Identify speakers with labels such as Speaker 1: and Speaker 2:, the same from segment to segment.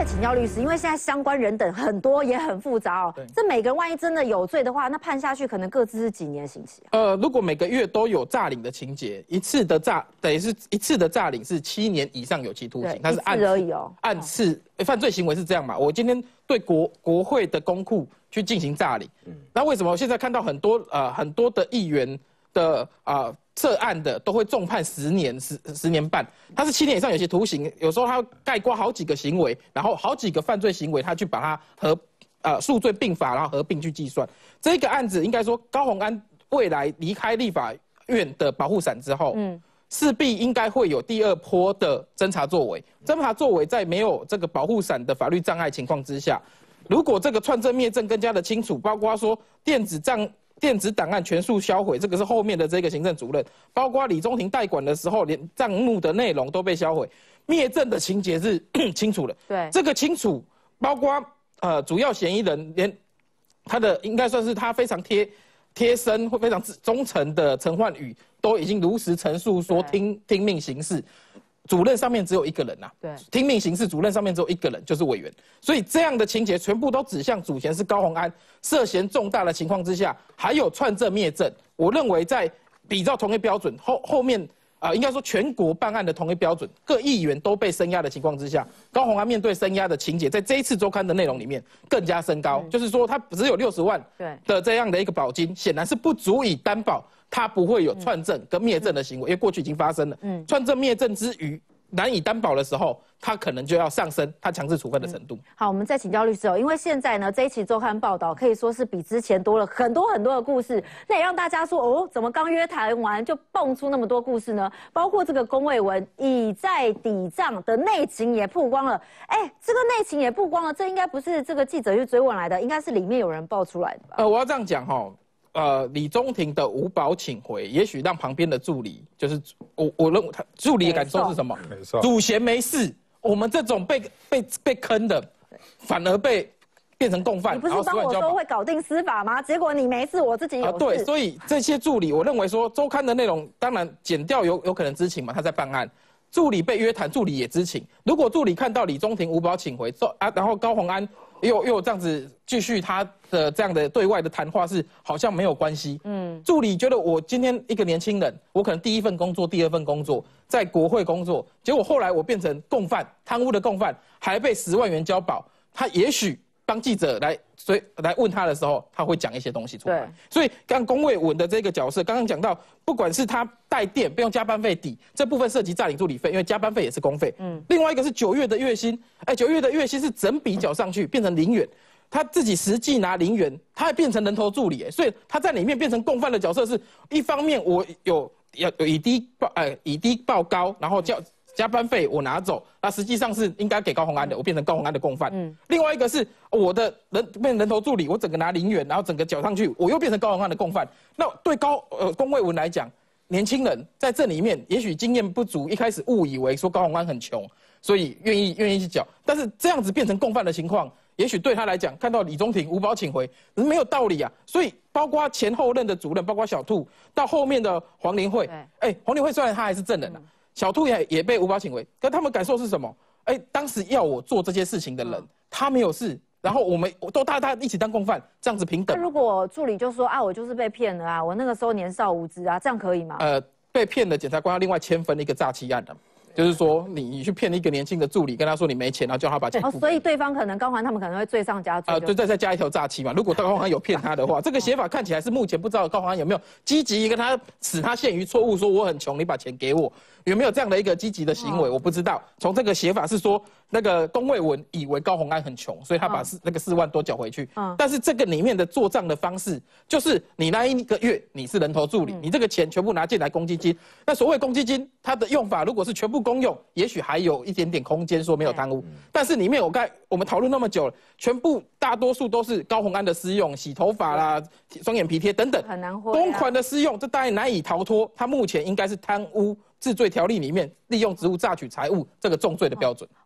Speaker 1: 再请教律师，因为现在相关人等很多，也很复杂哦。这每个人万一真的有罪的话，那判下去可能各自是几年刑期啊？
Speaker 2: 如果每个月都有诈领的情节，一次的诈领是7年以上有期徒刑，它是按次而已哦。按次犯罪行为是这样嘛？我今天对国会的公库去进行诈领，那为什么现在看到很多的议员的涉案的都会重判10年、10年半，他是7年以上有期徒刑，有时候他概括好几个行为，然后好几个犯罪行为，他去把它数罪并罚，然后合并去计算。这个案子应该说高虹安未来离开立法院的保护伞之后，势必应该会有第2波的侦查作为。侦查作为在没有这个保护伞的法律障碍情况之下，如果这个串证灭证更加的清楚，包括说电子档案全数销毁，这个是后面的这个行政主任，包括李宗廷代管的时候，连账目的内容都被销毁，灭证的情节是清楚的。
Speaker 1: 对，
Speaker 2: 这个清楚，包括主要嫌疑人连他的应该算是他非常贴身或非常忠诚的陈焕宇，都已经如实陈述说听命行事。主任上面只有1个人呐，对，听命行事，主任上面只有1个人，就是委员，所以这样的情节全部都指向主嫌是高虹安，涉嫌重大的情况之下，还有串证灭证，我认为在比照同一标准后面应该说全国办案的同一标准，各议员都被声压的情况之下，高虹安面对声压的情节，在这一次周刊的内容里面更加升高，就是说他只有60万的这样的一个保金，显然是不足以担保他不会有串证跟灭证的行为，因为过去已经发生了。串证灭证之余难以担保的时候，他可能就要上升他强制处分的程度。
Speaker 1: 好，我们再请教律师哦，因为现在呢这一期周刊报道可以说是比之前多了很多的故事，那也让大家说哦，怎么刚约谈完就蹦出那么多故事呢？包括这个公卫文以债抵账的内情也曝光了。这个内情也曝光了，这应该不是这个记者去追问来的，应该是里面有人爆出来的吧？
Speaker 2: 我要这样讲哈。李宗廷的无保请回，也许让旁边的助理，就是我认为他助理的感受是什么？主嫌没事，我们这种被坑的，反而变成共犯。
Speaker 1: 你不是帮我说会搞定司法吗？结果你没事，我自己有事。
Speaker 2: 对，所以这些助理，我认为说周刊的内容，当然检调有可能知情嘛，他在办案。助理被约谈，助理也知情。如果助理看到李宗廷无保请回，然后高虹安又有这样子继续他的这样的对外的谈话是好像没有关系。助理觉得我今天一个年轻人，我可能第1份工作、第2份工作在国会工作，结果后来我变成共犯，贪污的共犯，还被10万元交保，他也许当记者来问他的时候，他会讲一些东西出来。所以刚公卫文的这个角色，刚刚讲到，不管是他带电被用加班费抵，这部分涉及诈领助理费，因为加班费也是公费。另外一个是9月的月薪，9月的月薪是整笔缴上去变成0元，他自己实际拿0元，他还变成人头助理，所以他在里面变成共犯的角色是，一方面我有以低报高，然后加班费我拿走，那实际上是应该给高虹安的，我变成高虹安的共犯。另外一个是我的变成人头助理，我整个拿0元，然后整个缴上去，我又变成高虹安的共犯。那对公卫文来讲，年轻人在这里面也许经验不足，一开始误以为说高虹安很穷，所以愿意去缴，但是这样子变成共犯的情况，也许对他来讲，看到李宗廷无保请回，没有道理啊。所以包括前后任的主任，包括小兔，到后面的黄林慧，黄林慧虽然他还是证人啊。小兔也被无保请回，可他们感受是什么？当时要我做这些事情的人，他没有事，然后大家一起当共犯，这样子平等。
Speaker 1: 那如果助理就说我就是被骗了啊，我那个时候年少无知啊，这样可以吗？
Speaker 2: 被骗的检察官要另外签分一个诈欺案的。就是说，你去骗一个年轻的助理，跟他说你没钱，然后叫他把钱付。
Speaker 1: 所以对方可能高虹他们可能会罪上加罪。
Speaker 2: 就再加一条诈欺嘛。如果高虹有骗他的话，这个写法看起来是目前不知道高虹有没有积极跟他使他陷于错误，说我很穷，你把钱给我，有没有这样的一个积极的行为，我不知道。从这个写法是说，那个公卫文以为高虹安很穷，所以他把那个4万多缴回去。但是这个里面的做账的方式，就是你那1个月你是人头助理，你这个钱全部拿进来公积金。那所谓公积金，它的用法如果是全部公用，也许还有一点点空间说没有贪污。但是里面我们讨论那么久了，全部大多数都是高虹安的私用，洗头发啦、双眼皮贴等等，
Speaker 1: 很难
Speaker 2: 公款的私用，这当然难以逃脱。他目前应该是贪污治罪条例里面利用职务榨取财物这个重罪的标准。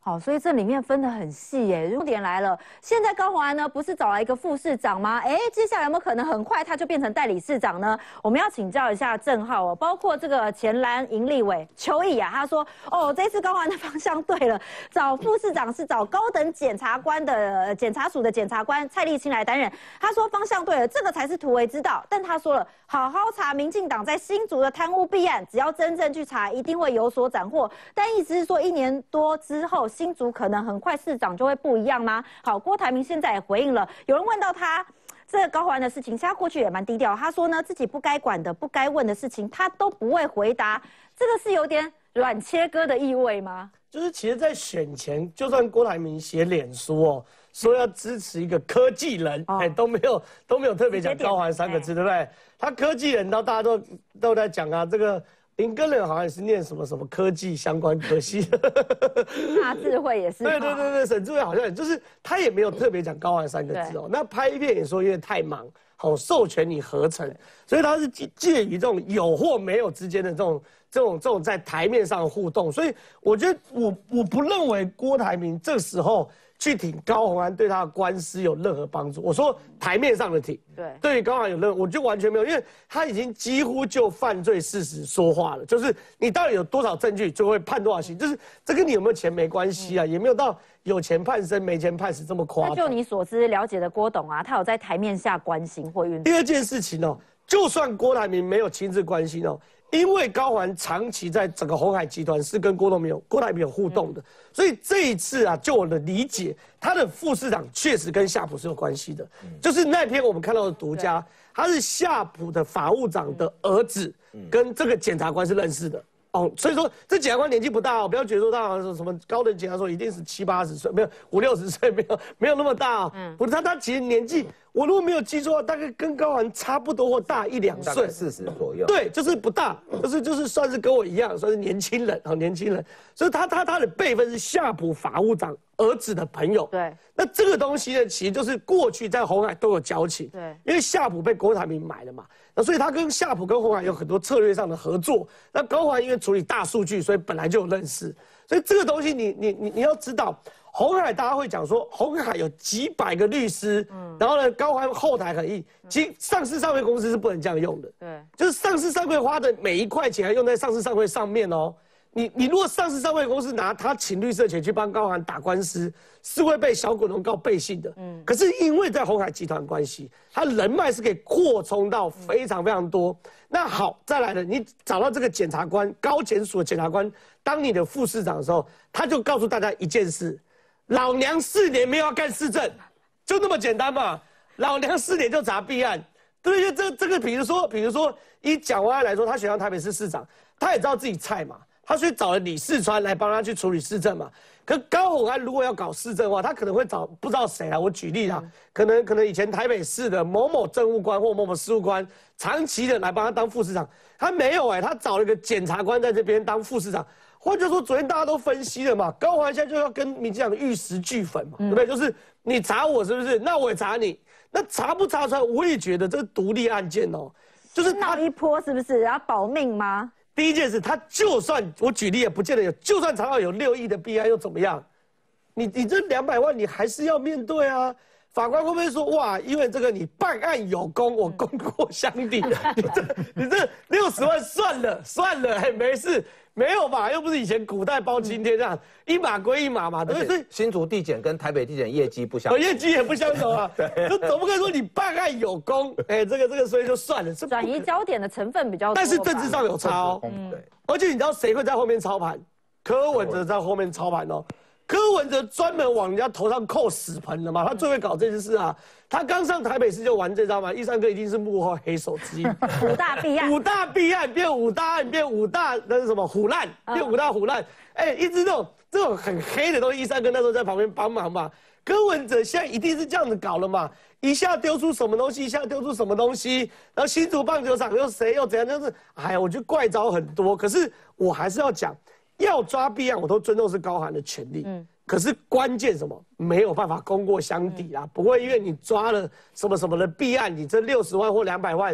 Speaker 1: 好，所以这里面分得很细耶。重点来了，现在高虹安呢不是找来一个副市长吗？接下来有没有可能很快他就变成代理市长呢？我们要请教一下郑浩哦，包括这个前蓝营立委邱毅啊，他说这次高虹安的方向对了，找副市长是找高等检察官的检察署的检察官蔡立青来担任。他说方向对了，这个才是突围之道。但他说了，好好查民进党在新竹的贪污弊案，只要真正去查，一定会有所斩获。但意思是说，1年多之后。新竹可能很快市长就会不一样吗？好，郭台铭现在也回应了，有人问到他这个高虹安的事情，他过去也蛮低调，他说呢自己不该管的、不该问的事情，他都不会回答，这个是有点软切割的意味吗？
Speaker 3: 就是其实，在选前，就算郭台铭写脸书说要支持一个科技人，都没有特别讲高虹安3个字，对不对？他科技人，然后大家都在讲啊，这个。林根人好像也是念什么科技相关科系，
Speaker 1: 大智慧也是。
Speaker 3: 对，沈智慧好像就是他也没有特别讲高虹安3个字那拍片也说因为太忙，授权你合成，所以他是介于这种有或没有之间的这种在台面上的互动，所以我觉得我不认为郭台铭这时候去挺高虹安对他的官司有任何帮助。我说台面上的挺，对于高虹安有任何，我就完全没有，因为他已经几乎就犯罪事实说话了，就是你到底有多少证据就会判多少刑，就是这跟你有没有钱没关系啊，也没有到有钱判生没钱判死这么夸张。
Speaker 1: 那就你所知了解的郭董啊，他有在台面下关心或运动。
Speaker 3: 第二件事情就算郭台铭没有亲自关心因为高虹安长期在整个鸿海集团是跟郭台铭有互动的，所以这一次啊，就我的理解，他的副市长确实跟夏普是有关系的。就是那篇我们看到的独家，他是夏普的法务长的儿子，跟这个检察官是认识的。所以说这检察官年纪不大不要觉得说他好像什么高等检察说一定是70、80岁，没有50、60岁，没有那么大不是他其实年纪，我如果没有记错，大概跟高虹安差不多或大1、2岁，大概
Speaker 4: 40左右。
Speaker 3: 对，就是不大，就是算是跟我一样，算是年轻人年轻人。所以他的辈分是夏普法务长儿子的朋友。
Speaker 1: 对，
Speaker 3: 那这个东西呢，其实就是过去在鸿海都有交情。
Speaker 1: 对，
Speaker 3: 因为夏普被郭台铭买了嘛。那所以他跟夏普跟鸿海有很多策略上的合作。那高虹安因为处理大数据，所以本来就有认识。所以这个东西你要知道，鸿海大家会讲说鸿海有几百个律师，然后呢高虹安后台很硬。其实上市上柜公司是不能这样用的。
Speaker 1: 对，
Speaker 3: 就是上市上柜花的每1块钱还用在上市上柜上面你如果上市上柜公司拿他请律师的钱去帮高虹安打官司，是会被小股东告背信的。可是因为在鸿海集团关系，他人脉是可以扩充到非常非常多。那好，再来了，你找到这个检察官，高检署的检察官当你的副市长的时候，他就告诉大家一件事：老娘4年没有要干市政，就那么简单嘛。老娘4年就查弊案，对不对？这个比如说以蒋万安来说，他选上台北市市长，他也知道自己菜嘛。他去找了李四川来帮他去处理市政嘛，可高虹安如果要搞市政的话，他可能会找不知道谁啊，我举例啦，可能以前台北市的某某政务官或某某事务官，长期的来帮他当副市长，他没有他找了一个检察官在这边当副市长，或者说昨天大家都分析了嘛，高虹安现在就要跟民进党玉石俱焚嘛，对不对？就是你查我是不是？那我也查你，那查不查出来，我也觉得这是独立案件就是
Speaker 1: 闹一波是不是？要保命吗？
Speaker 3: 第一件事，他就算我举例也不见得有，就算查到有6亿的弊案又怎么样？你这200万你还是要面对啊。法官会不会说哇，因为这个你办案有功，我功过相抵，你这60万算了，没事。没有吧？又不是以前古代包青天这样一码归一码嘛，对不对？
Speaker 4: 新竹地检跟台北地检业绩不相同，
Speaker 3: 业绩也不相同啊。就总不可以说你办案有功，这个所以就算了。
Speaker 1: 转移焦点的成分比较多，
Speaker 3: 但是政治上有差对。而且你知道谁会在后面操盘？柯文哲在后面操盘柯文哲专门往人家头上扣屎盆的嘛，他最会搞这件事啊。他刚上台北市就玩这招嘛，1、3哥一定是幕后黑手之一。
Speaker 1: 5大弊案，5
Speaker 3: 大弊案变5大案，变5大那是什么虎烂，变5大虎烂。一直这种很黑的东西，1、3哥那时候在旁边帮忙嘛。柯文哲现在一定是这样子搞了嘛，一下丢出什么东西，一下丢出什么东西，然后新竹棒球场又谁又怎样，就是我觉得怪招很多。可是我还是要讲，要抓弊案，我都尊重是高虹安的权利。可是关键什么没有办法功过相抵啦，不会因为你抓了什么什么的弊案，你这60万或200万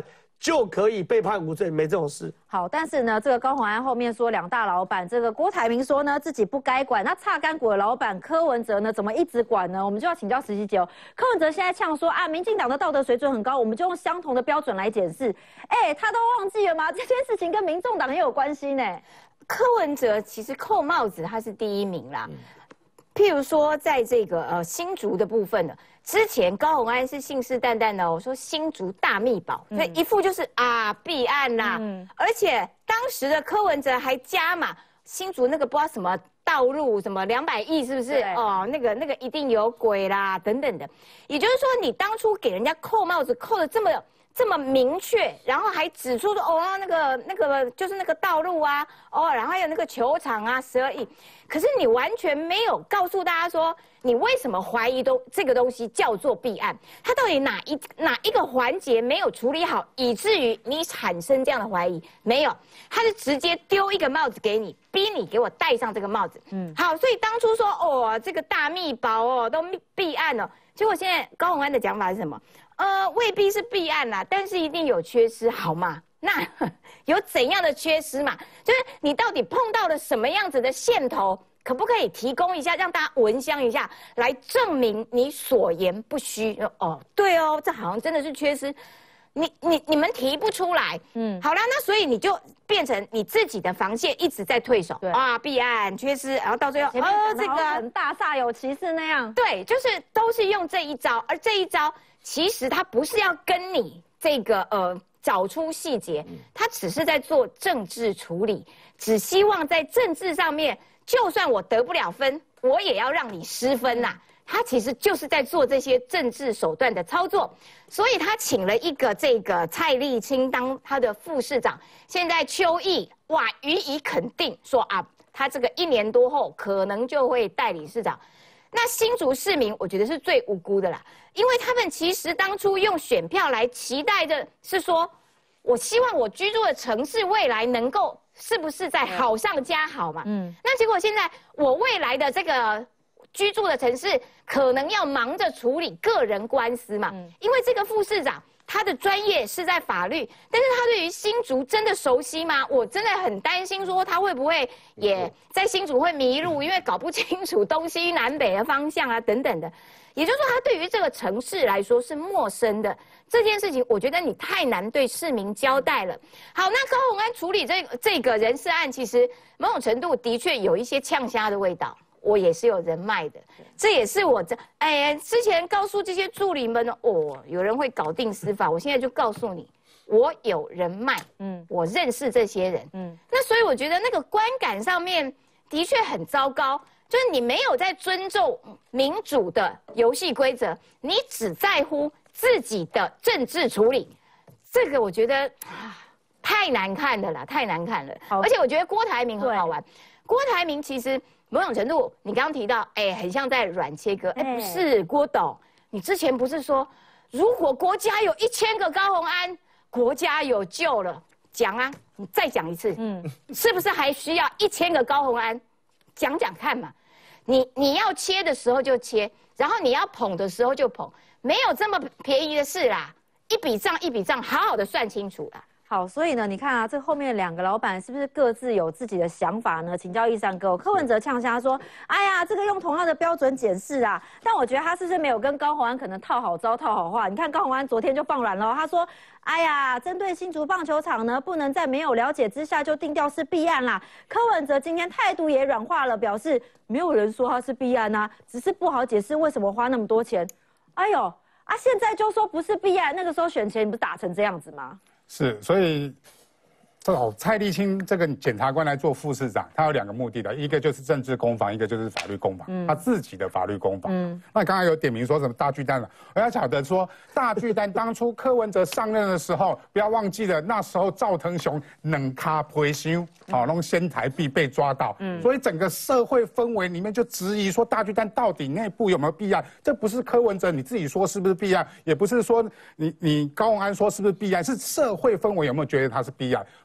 Speaker 3: 就可以被判无罪，没这种事。
Speaker 1: 好，但是呢，这个高虹安后面说两大老板，这个郭台铭说呢自己不该管，那擦干股的老板柯文哲呢怎么一直管呢？我们就要请教石溪姐哦。柯文哲现在呛说啊，民进党的道德水准很高，我们就用相同的标准来检视。他都忘记了吗？这件事情跟民众党也有关系呢。
Speaker 5: 柯文哲其实扣帽子他是第一名啦。譬如说，在这个新竹的部分呢，之前高虹安是信誓旦旦的，我说新竹大秘宝，所以一副就是弊案啦。而且当时的柯文哲还加码新竹那个不知道什么道路什么200亿是不是？那个一定有鬼啦等等的。也就是说，你当初给人家扣帽子扣的这么明确，然后还指出说那个就是那个道路啊，然后还有那个球场啊，12亿，可是你完全没有告诉大家说你为什么怀疑这个东西叫做弊案，它到底哪一个环节没有处理好，以至于你产生这样的怀疑？没有，他是直接丢一个帽子给你，逼你给我戴上这个帽子。好，所以当初说这个大秘宝都弊案了，结果现在高虹安的讲法是什么？未必是弊案啦，但是一定有缺失，好吗？那有怎样的缺失嘛？就是你到底碰到了什么样子的线头，可不可以提供一下，让大家闻香一下，来证明你所言不虚？对哦，这好像真的是缺失，你们提不出来，好啦，那所以你就变成你自己的防线一直在退守，弊案缺失，然后到最后
Speaker 1: 这个很大煞有其事那样，
Speaker 5: 对，就是都是用这一招，而这一招。其实他不是要跟你这个找出细节，他只是在做政治处理，只希望在政治上面，就算我得不了分，我也要让你失分呐。他其实就是在做这些政治手段的操作，所以他请了一个这个蔡立青当他的副市长，现在邱毅予以肯定说他这个1年多后可能就会代理市长。那新竹市民，我觉得是最无辜的啦，因为他们其实当初用选票来期待的是说，我希望我居住的城市未来能够是不是在好上加好嘛？那结果现在我未来的这个居住的城市可能要忙着处理个人官司嘛，因为这个副市长。他的专业是在法律，但是他对于新竹真的熟悉吗？我真的很担心，说他会不会也在新竹会迷路，因为搞不清楚东西南北的方向啊等等的。也就是说，他对于这个城市来说是陌生的。这件事情，我觉得你太难对市民交代了。好，那高虹安处理这个人事案，其实某种程度的确有一些呛虾的味道。我也是有人脉的，这也是我之前告诉这些助理们有人会搞定司法，我现在就告诉你，我有人脉，我认识这些人，那所以我觉得那个观感上面的确很糟糕，就是你没有在尊重民主的游戏规则，你只在乎自己的政治处理，这个我觉得太难看了啦，太难看了。而且我觉得郭台铭很好玩，郭台铭其实。某种程度，你刚刚提到，很像在软切割，不是郭董，你之前不是说，如果国家有1000个高虹安，国家有救了？讲啊，你再讲一次，是不是还需要1000个高虹安？讲讲看嘛，你要切的时候就切，然后你要捧的时候就捧，没有这么便宜的事啦，一笔账一笔账，好好的算清楚啦。
Speaker 1: 好，所以呢，你看啊，这后面2个老板是不是各自有自己的想法呢？请教义善哥，柯文哲呛虾说：“哎呀，这个用同样的标准检视啊。”但我觉得他是不是没有跟高虹安可能套好招、套好话？你看高虹安昨天就放软了，他说：“哎呀，针对新竹棒球场呢，不能在没有了解之下就定调是弊案啦。”柯文哲今天态度也软化了，表示没有人说他是弊案啊，只是不好解释为什么花那么多钱。哎呦现在就说不是弊案，那个时候选前你不是打成这样子吗？
Speaker 6: 是，所以蔡立青这个检察官来做副市长，他有2个目的的，一个就是政治攻防，一个就是法律攻防，他自己的法律攻防。那刚才有点名说什么大巨蛋了，我要晓得说大巨蛋当初柯文哲上任的时候，不要忘记了那时候赵腾雄冷卡培修，弄仙台币被抓到，所以整个社会氛围里面就质疑说大巨蛋到底内部有没有弊案？这不是柯文哲你自己说是不是弊案，也不是说你高虹安说是不是弊案，是社会氛围有没有觉得他是弊案？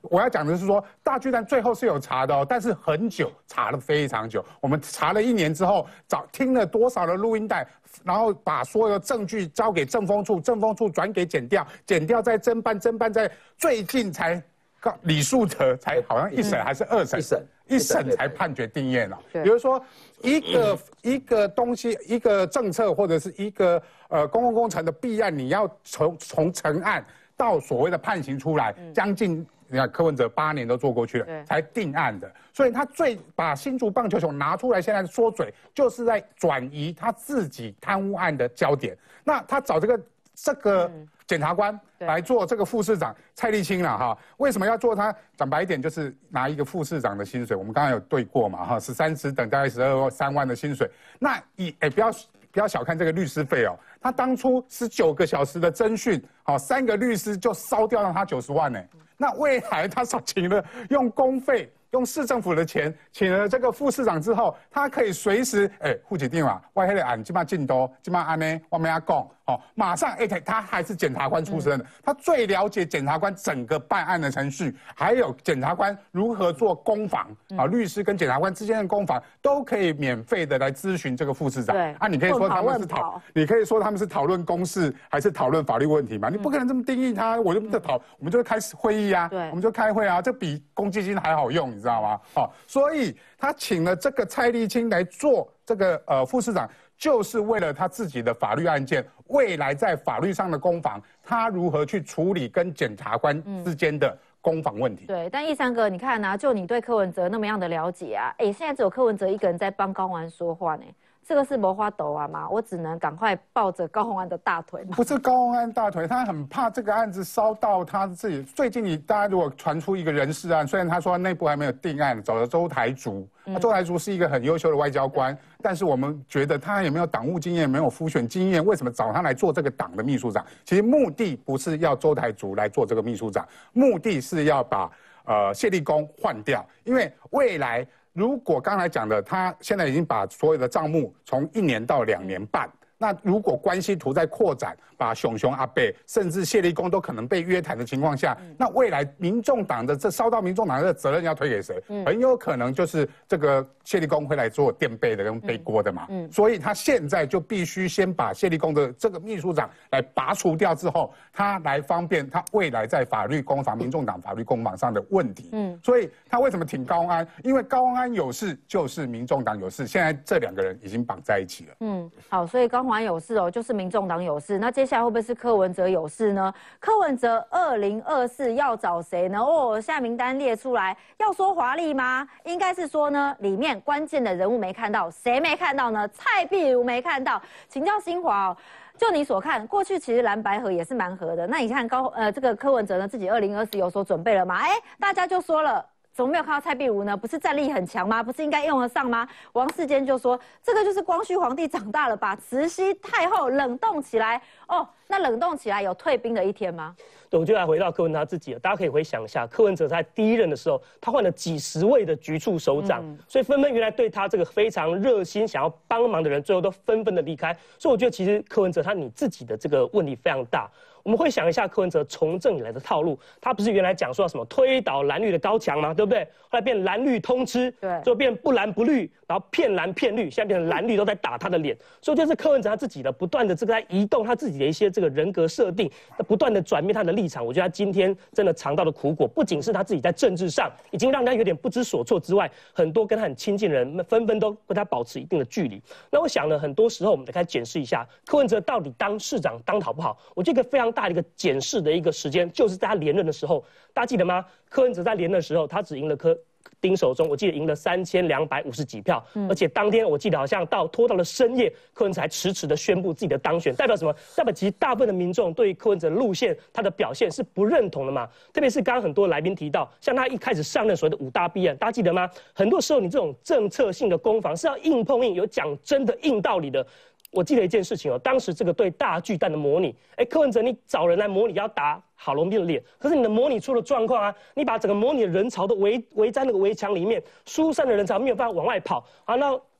Speaker 6: 我要讲的是说，大巨蛋最后是有查的哦，但是很久，查了非常久。我们查了1年之后，听了多少的录音带，然后把所有的证据交给政风处，政风处转给检调，检调再侦办，侦办在最近才李树德才好像1审还是2审，一审才判决定谳了。比如说一个东西，一个政策或者是一个公共工程的弊案，你要从成案到所谓的判刑出来，将近你看柯文哲8年都做过去了，才定案的。所以他把新竹棒球场拿出来，现在说嘴，就是在转移他自己贪污案的焦点。那他找这个检察官来做这个副市长蔡立青了哈，为什么要做他？讲白一点，就是拿一个副市长的薪水，我们刚刚有对过嘛哈，13职等大概12万的薪水。那不要小看这个律师费哦，他当初19个小时的侦讯，好3个律师就烧掉让他90万呢。那未来他请了用公费。用市政府的钱请了这个副市长之后，他可以随时户籍定嘛，我迄个案即马进度，即马安呢，我们要讲，马上他还是检察官出身的，他最了解检察官整个办案的程序，还有检察官如何做攻防律师跟检察官之间的攻防都可以免费的来咨询这个副市长。
Speaker 1: 对
Speaker 6: 你可以说他们是你可以说他们是讨论公事还是讨论法律问题嘛？你不可能这么定义他，我们就开始会议啊，我们就开会啊，这比公积金还好用。你知道吗？所以他请了这个蔡立青来做这个副市长，就是为了他自己的法律案件，未来在法律上的攻防，他如何去处理跟检察官之间的攻防问题。
Speaker 1: 对，但133哥，你看啊，就你对柯文哲那么样的了解啊，现在只有柯文哲一个人在帮高虹安说话呢。这个是没法抖啊嘛，我只能赶快抱着高虹安的大腿嘛。
Speaker 6: 不是高虹安大腿，他很怕这个案子烧到他自己。最近大家如果传出一个人事案，虽然他说内部还没有定案，找了周台竹，周台竹是一个很优秀的外交官，但是我们觉得他也没有党务经验，没有辅选经验，为什么找他来做这个党的秘书长？其实目的不是要周台竹来做这个秘书长，目的是要把谢立功换掉，因为未来。如果刚才讲的，他现在已经把所有的账目从1年到2年半，那如果关系图在扩展，把熊阿伯甚至谢立功都可能被约谈的情况下，那未来民众党的烧到民众党的责任要推给谁？很有可能就是这个谢立功会来做垫背的跟背锅的嘛。所以他现在就必须先把谢立功的这个秘书长来拔除掉之后，他来方便他未来在法律攻防、民众党法律攻防上的问题。所以他为什么挺高虹安？因为高虹安有事就是民众党有事，现在这2个人已经绑在一起了。
Speaker 1: 好，所以高虹安有事哦，就是民众党有事。那接下来会不会是柯文哲有事呢？柯文哲2024要找谁呢？现在名单列出来，要说华丽吗？应该是说呢，里面关键的人物没看到，谁没看到呢？蔡壁如没看到。请教新华哦，就你所看，过去其实蓝白合也是蛮合的。那你看这个柯文哲呢，自己2024有所准备了吗？大家就说了。怎么没有看到蔡壁如呢？不是战力很强吗？不是应该用得上吗？王世坚就说，这个就是光绪皇帝长大了吧，慈禧太后冷冻起来。那冷冻起来有退兵的一天吗？
Speaker 7: 对，我就来回到柯文哲他自己了。大家可以回想一下，柯文哲在第1任的时候，他换了几十位的局处首长，所以纷纷原来对他这个非常热心想要帮忙的人，最后都纷纷的离开。所以我觉得其实柯文哲你自己的这个问题非常大。我们会想一下柯文哲从政以来的套路，他不是原来讲说什么推倒蓝绿的高墙吗？对不对？后来变蓝绿通吃，对，就变不蓝不绿，然后骗蓝骗绿，现在变成蓝绿都在打他的脸。所以这是柯文哲他自己的不断的这个在移动他自己的一些这个人格设定，不断的转变他的立场。我觉得他今天真的尝到的苦果，不仅是他自己在政治上已经让他有点不知所措之外，很多跟他很亲近的人纷纷都跟他保持一定的距离。那我想呢，很多时候我们来开始检视一下柯文哲到底当市长当得好不好。我觉得一个非常大的一个检视的一个时间，就是在他连任的时候，大家记得吗？柯文哲在连任的时候，他只赢了丁守中，我记得赢了3250几票，而且当天我记得好像拖到了深夜，柯文哲才迟迟的宣布自己的当选，代表什么？代表其实大部分的民众对于柯文哲路线他的表现是不认同的嘛。特别是刚刚很多来宾提到，像他一开始上任所谓的5大弊案，大家记得吗？很多时候你这种政策性的攻防是要硬碰硬，有讲真的硬道理的。我记得一件事情当时这个对大巨蛋的模拟，柯文哲你找人来模拟要打郝龙斌的脸，可是你的模拟出了状况啊，你把整个模拟的人潮都围在那个围墙里面，疏散的人潮没有办法往外跑啊，那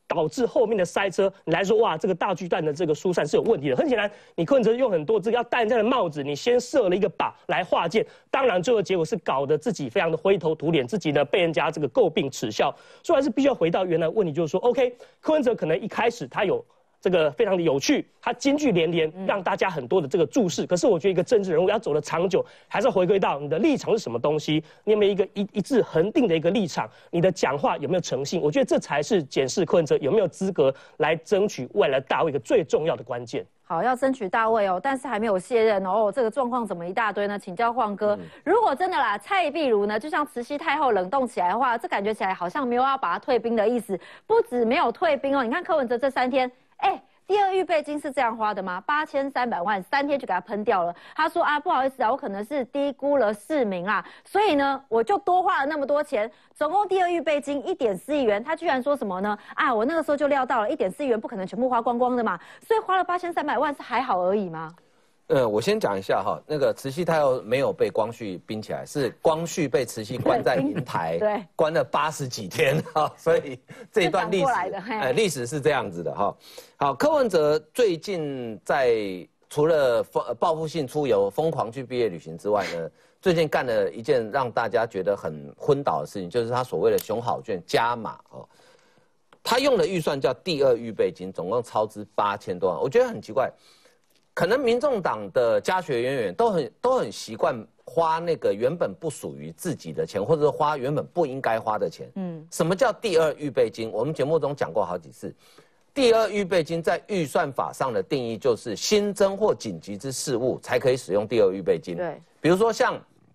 Speaker 7: 导致后面的塞车，你来说哇，这个大巨蛋的这个疏散是有问题的。很显然，你柯文哲用很多这个要戴人家的帽子，你先设了一个靶来划箭，当然最后结果是搞得自己非常的灰头土脸，自己呢被人家这个诟病耻笑。所以还是必须要回到原来问题，就是说 ，OK， 柯文哲可能一开始他有这个非常的有趣，他金句连连，让大家很多的这个注视。可是我觉得一个政治人物要走得长久，还是要回归到你的立场是什么东西，你有没有一个一致恒定的一个立场，你的讲话有没有诚信？我觉得这才是检视柯文哲有没有资格来争取未来大位一个最重要的关键。
Speaker 1: 好，要争取大位哦，但是还没有卸任哦。这个状况怎么一大堆呢？请教晃哥，如果真的啦，蔡壁如呢，就像慈禧太后冷冻起来的话，这感觉起来好像没有要把她退兵的意思。不止没有退兵哦，你看柯文哲这3天，第二预备金是这样花的吗？8300万，3天就给他喷掉了。他说啊，不好意思啊，我可能是低估了市民啊，所以呢，我就多花了那么多钱，总共第二预备金1.4亿元。他居然说什么呢？啊，我那个时候就料到了1.4亿元不可能全部花光光的嘛，所以花了8300万是还好而已吗？
Speaker 4: 我先讲一下哈，那个慈禧太后没有被光绪冰起来，是光绪被慈禧关在瀛台，
Speaker 1: 对，
Speaker 4: 关了80几天哈，所以这一段历史，历史是这样子的哈。好，柯文哲最近在除了报复性出游、疯狂去毕业旅行之外呢，最近干了一件让大家觉得很昏倒的事情，就是他所谓的熊好券加码哦，他用的预算叫第二预备金，总共超支8000多万，我觉得很奇怪。可能民众党的家学渊源都很习惯花那个原本不属于自己的钱，或者是花原本不应该花的钱。什么叫第二预备金？我们节目中讲过好几次。第二预备金在预算法上的定义就是新增或紧急之事务才可以使用第二预备金。对，比如说像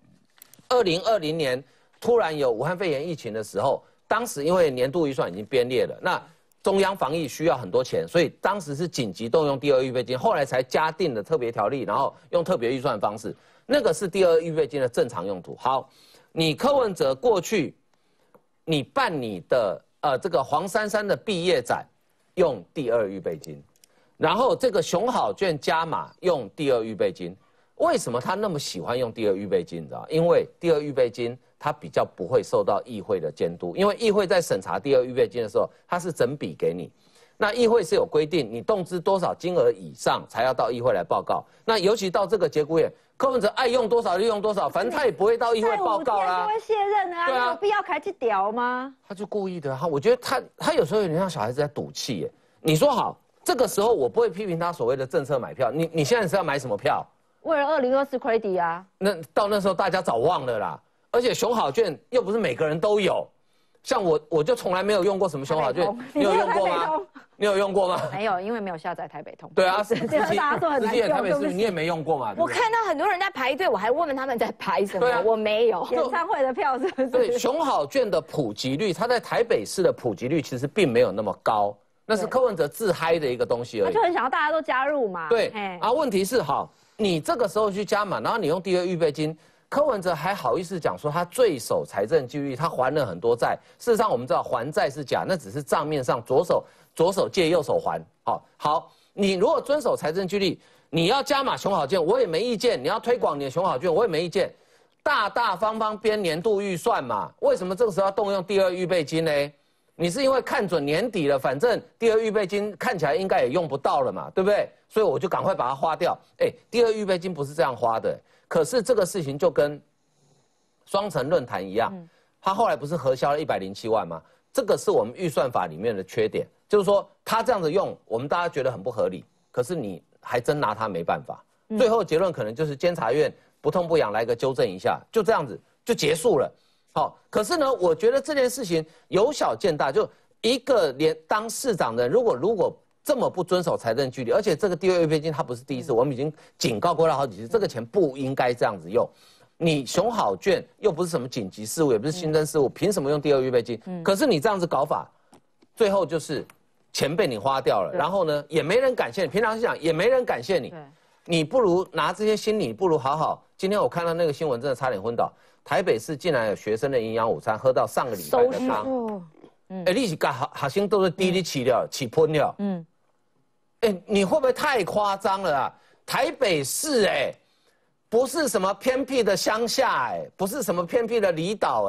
Speaker 4: 2020年突然有武汉肺炎疫情的时候，当时因为年度预算已经编列了，那中央防疫需要很多钱，所以当时是紧急动用第二预备金，后来才加定的特别条例，然后用特别预算的方式，那个是第二预备金的正常用途。好，你柯文哲过去，你办你的这个黄珊珊的毕业展用第二预备金，然后这个熊好券加码用第二预备金，为什么他那么喜欢用第二预备金？你知道？因为第二预备金它比较不会受到议会的监督，因为议会在审查第二预备金的时候，它是整笔给你。那议会是有规定，你动支多少金额以上才要到议会来报告。那尤其到这个节骨眼，柯文哲爱用多少就用多少，反正他也不会到议会报告啦。
Speaker 1: 就会卸任啊，你有必要开去屌吗？
Speaker 4: 他就故意的，我觉得他有时候有点像小孩子在赌气耶。你说好，这个时候我不会批评他所谓的政策买票，你现在是要买什么票？
Speaker 1: 为了2024 credit 啊。
Speaker 4: 那到那时候大家早忘了啦。而且熊好券又不是每个人都有，像我就从来没有用过什么熊好券，你有用过吗？你有用过吗？
Speaker 1: 没有，因为没有下载台北通。
Speaker 4: 对啊，
Speaker 1: 大家都很难用。
Speaker 4: 台北市你也没用过嘛？
Speaker 5: 我看到很多人在排队，我还问他们在排什么，我没有。
Speaker 1: 演唱会的票是不是？
Speaker 4: 对，熊好券的普及率，它在台北市的普及率其实并没有那么高，那是柯文哲自嗨的一个东西而已。
Speaker 1: 他就很想要大家都加入嘛。
Speaker 4: 对，问题是你这个时候去加码，然后你用第二预备金。柯文哲还好意思讲说他最守财政纪律，他还了很多债。事实上，我们知道还债是假，那只是账面上左手借右手还。好，你如果遵守财政纪律，你要加码熊好券，我也没意见；你要推广你的熊好券，我也没意见。大大方方编年度预算嘛，为什么这个时候要动用第二预备金呢？你是因为看准年底了，反正第二预备金看起来应该也用不到了嘛，对不对？所以我就赶快把它花掉。第二预备金不是这样花的。可是这个事情就跟双城论坛一样，他后来不是核销了107万吗？这个是我们预算法里面的缺点，就是说他这样子用，我们大家觉得很不合理，可是你还真拿他没办法。最后结论可能就是监察院不痛不痒来个纠正一下，就这样子就结束了。好，可是呢，我觉得这件事情由小见大，就一个连当市长的人，如果这么不遵守财政纪律，而且这个第二预备金它不是第一次，我们已经警告过他好几次，这个钱不应该这样子用。你熊好券又不是什么紧急事务，也不是新增事务，凭什么用第二预备金？可是你这样子搞法，最后就是钱被你花掉了，然后呢也没人感谢你，平常心讲也没人感谢你，你不如拿这些心理，不如好好。今天我看到那个新闻，真的差点昏倒。台北市竟然有学生的营养午餐喝到上个礼拜的汤，你是把学生都是低你起了起喷了，你会不会太夸张了啊？台北市不是什么偏僻的乡下不是什么偏僻的离岛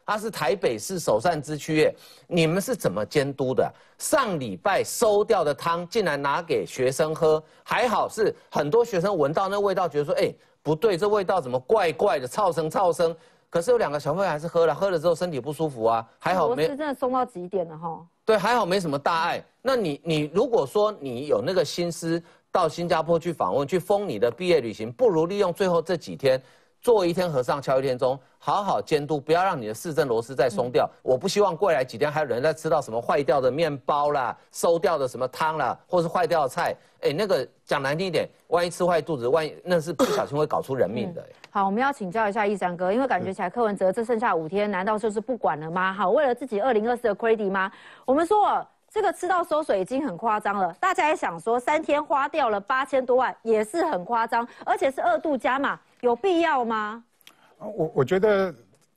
Speaker 4: 它是台北市首善之区耶，你们是怎么监督的？上礼拜收掉的汤竟然拿给学生喝，还好是很多学生闻到那味道，觉得说，哎，不对，这味道怎么怪怪的，噪声。可是有2个小朋友还是喝了之后身体不舒服啊，还好没。
Speaker 1: 是真的松到极点了哈。
Speaker 4: 对，还好没什么大碍。那你如果说你有那个心思到新加坡去访问，去封你的毕业旅行，不如利用最后这几天。做一天和尚敲一天钟，好好监督，不要让你的市政螺丝再松掉。我不希望未来几天还有人在吃到什么坏掉的面包啦、馊掉的什么汤啦，或是坏掉的菜。哎，那个讲难听一点，万一吃坏肚子，万一那是不小心会搞出人命的。
Speaker 1: 好，我们要请教一下一山哥，因为感觉起来柯文哲这剩下5天，难道就是不管了吗？好，为了自己2024的 credit 吗？我们说这个吃到馊水已经很夸张了，大家也想说3天花掉了8000多万，也是很夸张，而且是2度加码。有必要吗？
Speaker 6: 我觉得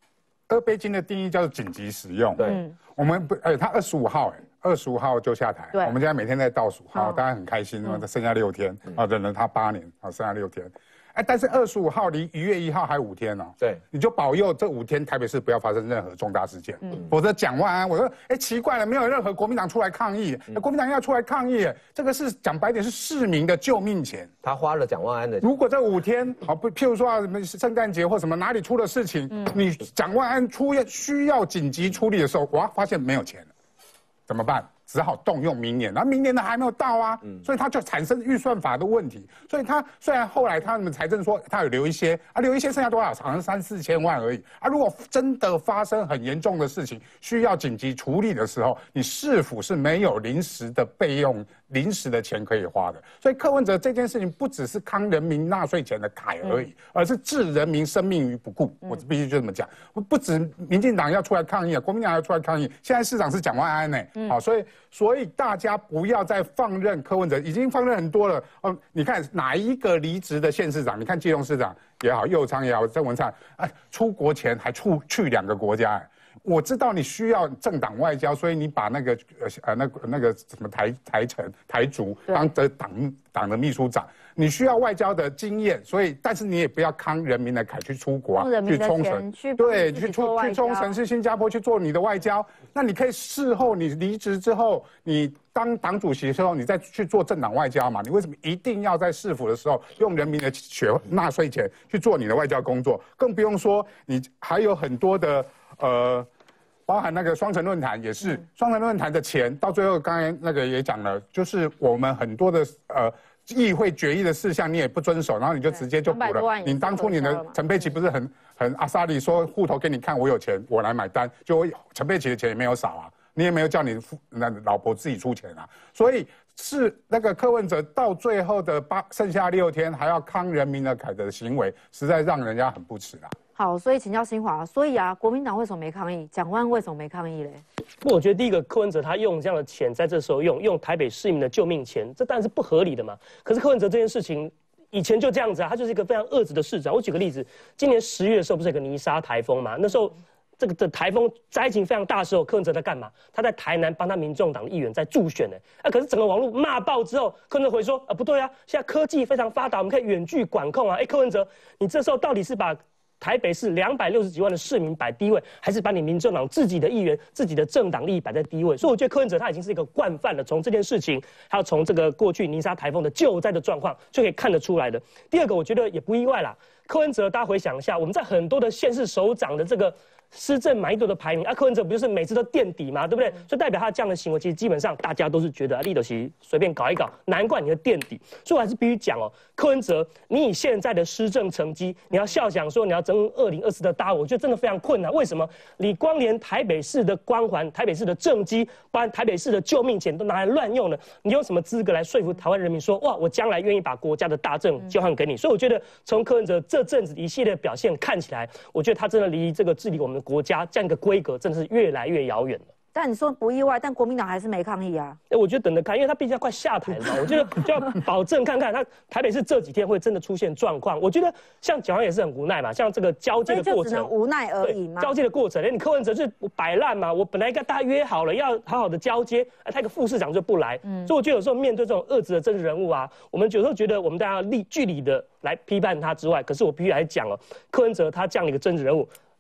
Speaker 6: 2倍金的定义叫做紧急使用。对，我们不，他25号，25号就下台。对，我们现在每天在倒数，好，大家很开心，剩下6天，忍了他8年，剩下6天。但是25号离1月1号还5天哦。对，你就保佑这5天台北市不要发生任何重大事件，否则蒋万安，我说，奇怪了，没有任何国民党出来抗议，国民党要出来抗议，这个是讲白点是市民的救命钱，
Speaker 4: 他花了蒋万安的。
Speaker 6: 如果这5天，好，譬如说什么圣诞节或什么哪里出了事情，你蒋万安需要紧急处理的时候，哇，发现没有钱了，怎么办？只好动用明年，然后明年的还没有到啊，所以他就产生预算法的问题。所以他虽然后来他们财政说他有留一些剩下多少，好像3、4千万而已啊。如果真的发生很严重的事情，需要紧急处理的时候，你市府是没有临时的备用、临时的钱可以花的。所以柯文哲这件事情不只是慷人民纳税钱的凯而已，而是置人民生命于不顾。我必须就这么讲，不止民进党要出来抗议，国民党要出来抗议，现在市长是蒋万安呢，好，所以大家不要再放任柯文哲，已经放任很多了。你看哪一个离职的县市长？你看基隆市长也好，右昌也好，郑文灿，出国前还去2个国家。我知道你需要政党外交，所以你把那个什么台竹当着党的秘书长，你需要外交的经验，所以但是你也不要慷人民的凯去出国去冲绳，对，去冲绳去新加坡去做你的外交。那你可以事后你离职之后，你当党主席的时候，你再去做政党外交嘛？你为什么一定要在市府的时候用人民的纳税钱去做你的外交工作？更不用说你还有很多的包含那个双城论坛也是，双城论坛的钱到最后，刚才那个也讲了，就是我们很多的议会决议的事项你也不遵守，然后你就直接就补了。你当初你的陈佩琪不是很阿萨利说户头给你看我有钱，我来买单，就陈佩琪的钱也没有少啊，你也没有叫你老婆自己出钱啊，所以是那个柯文哲到最后的剩下6天还要慷人民的凯的行为，实在让人家很不齿啦。
Speaker 1: 好，所以请教新华，所以国民党为什么没抗议？蒋万安为什么没抗议嘞？
Speaker 7: 不，我觉得第一个，柯文哲他用这样的钱在这时候用台北市民的救命钱，这当然是不合理的嘛。可是柯文哲这件事情以前就这样子他就是一个非常恶质的市长。我举个例子，今年10月的时候不是有个尼莎台风嘛？那时候这个的台风灾情非常大的时候，柯文哲在干嘛？他在台南帮他民众党的议员在助选呢。可是整个网络骂爆之后，柯文哲回说不对啊，现在科技非常发达，我们可以远距管控啊。柯文哲，你这时候到底是把台北市260几万的市民摆第一位，还是把你民众党自己的议员、自己的政党利益摆在第一位？所以我觉得柯文哲他已经是一个惯犯了。从这件事情，还有从这个过去尼莎台风的救灾的状况，就可以看得出来的。第二个，我觉得也不意外啦。柯文哲，大家回想一下，我们在很多的县市首长的这个施政满意度的排名柯文哲不就是每次都垫底嘛，对不对？所以代表他这样的行为，其实基本上大家都是觉得立斗其随便搞一搞，难怪你会垫底。所以我还是必须讲柯文哲，你以现在的施政成绩，你要笑想说你要争2024的大，我觉得真的非常困难。为什么？你光连台北市的光环、台北市的政绩，包含台北市的救命钱都拿来乱用了，你有什么资格来说服台湾人民说，哇，我将来愿意把国家的大政交换给你？所以我觉得从柯文哲这阵子一系列的表现看起来，我觉得他真的离这个治理我们国家这样一个规格，真的是越来越遥远了。
Speaker 1: 但你说不意外，但国民党还是没抗议啊。
Speaker 7: 我觉得等着看，因为他毕竟要快下台了嘛。我觉得就要保证看看他台北市这几天会真的出现状况。我觉得像蒋万安也是很无奈嘛，像这个交接的过程，
Speaker 1: 就只能无奈而已嘛。
Speaker 7: 交接的过程，你柯文哲就是摆烂嘛。我本来跟大家约好了要好好的交接，他一个副市长就不来。所以我觉得有时候面对这种恶质的政治人物我们有时候觉得我们大家据理的来批判他之外，可是我必须来讲柯文哲他这样的一个政治人物，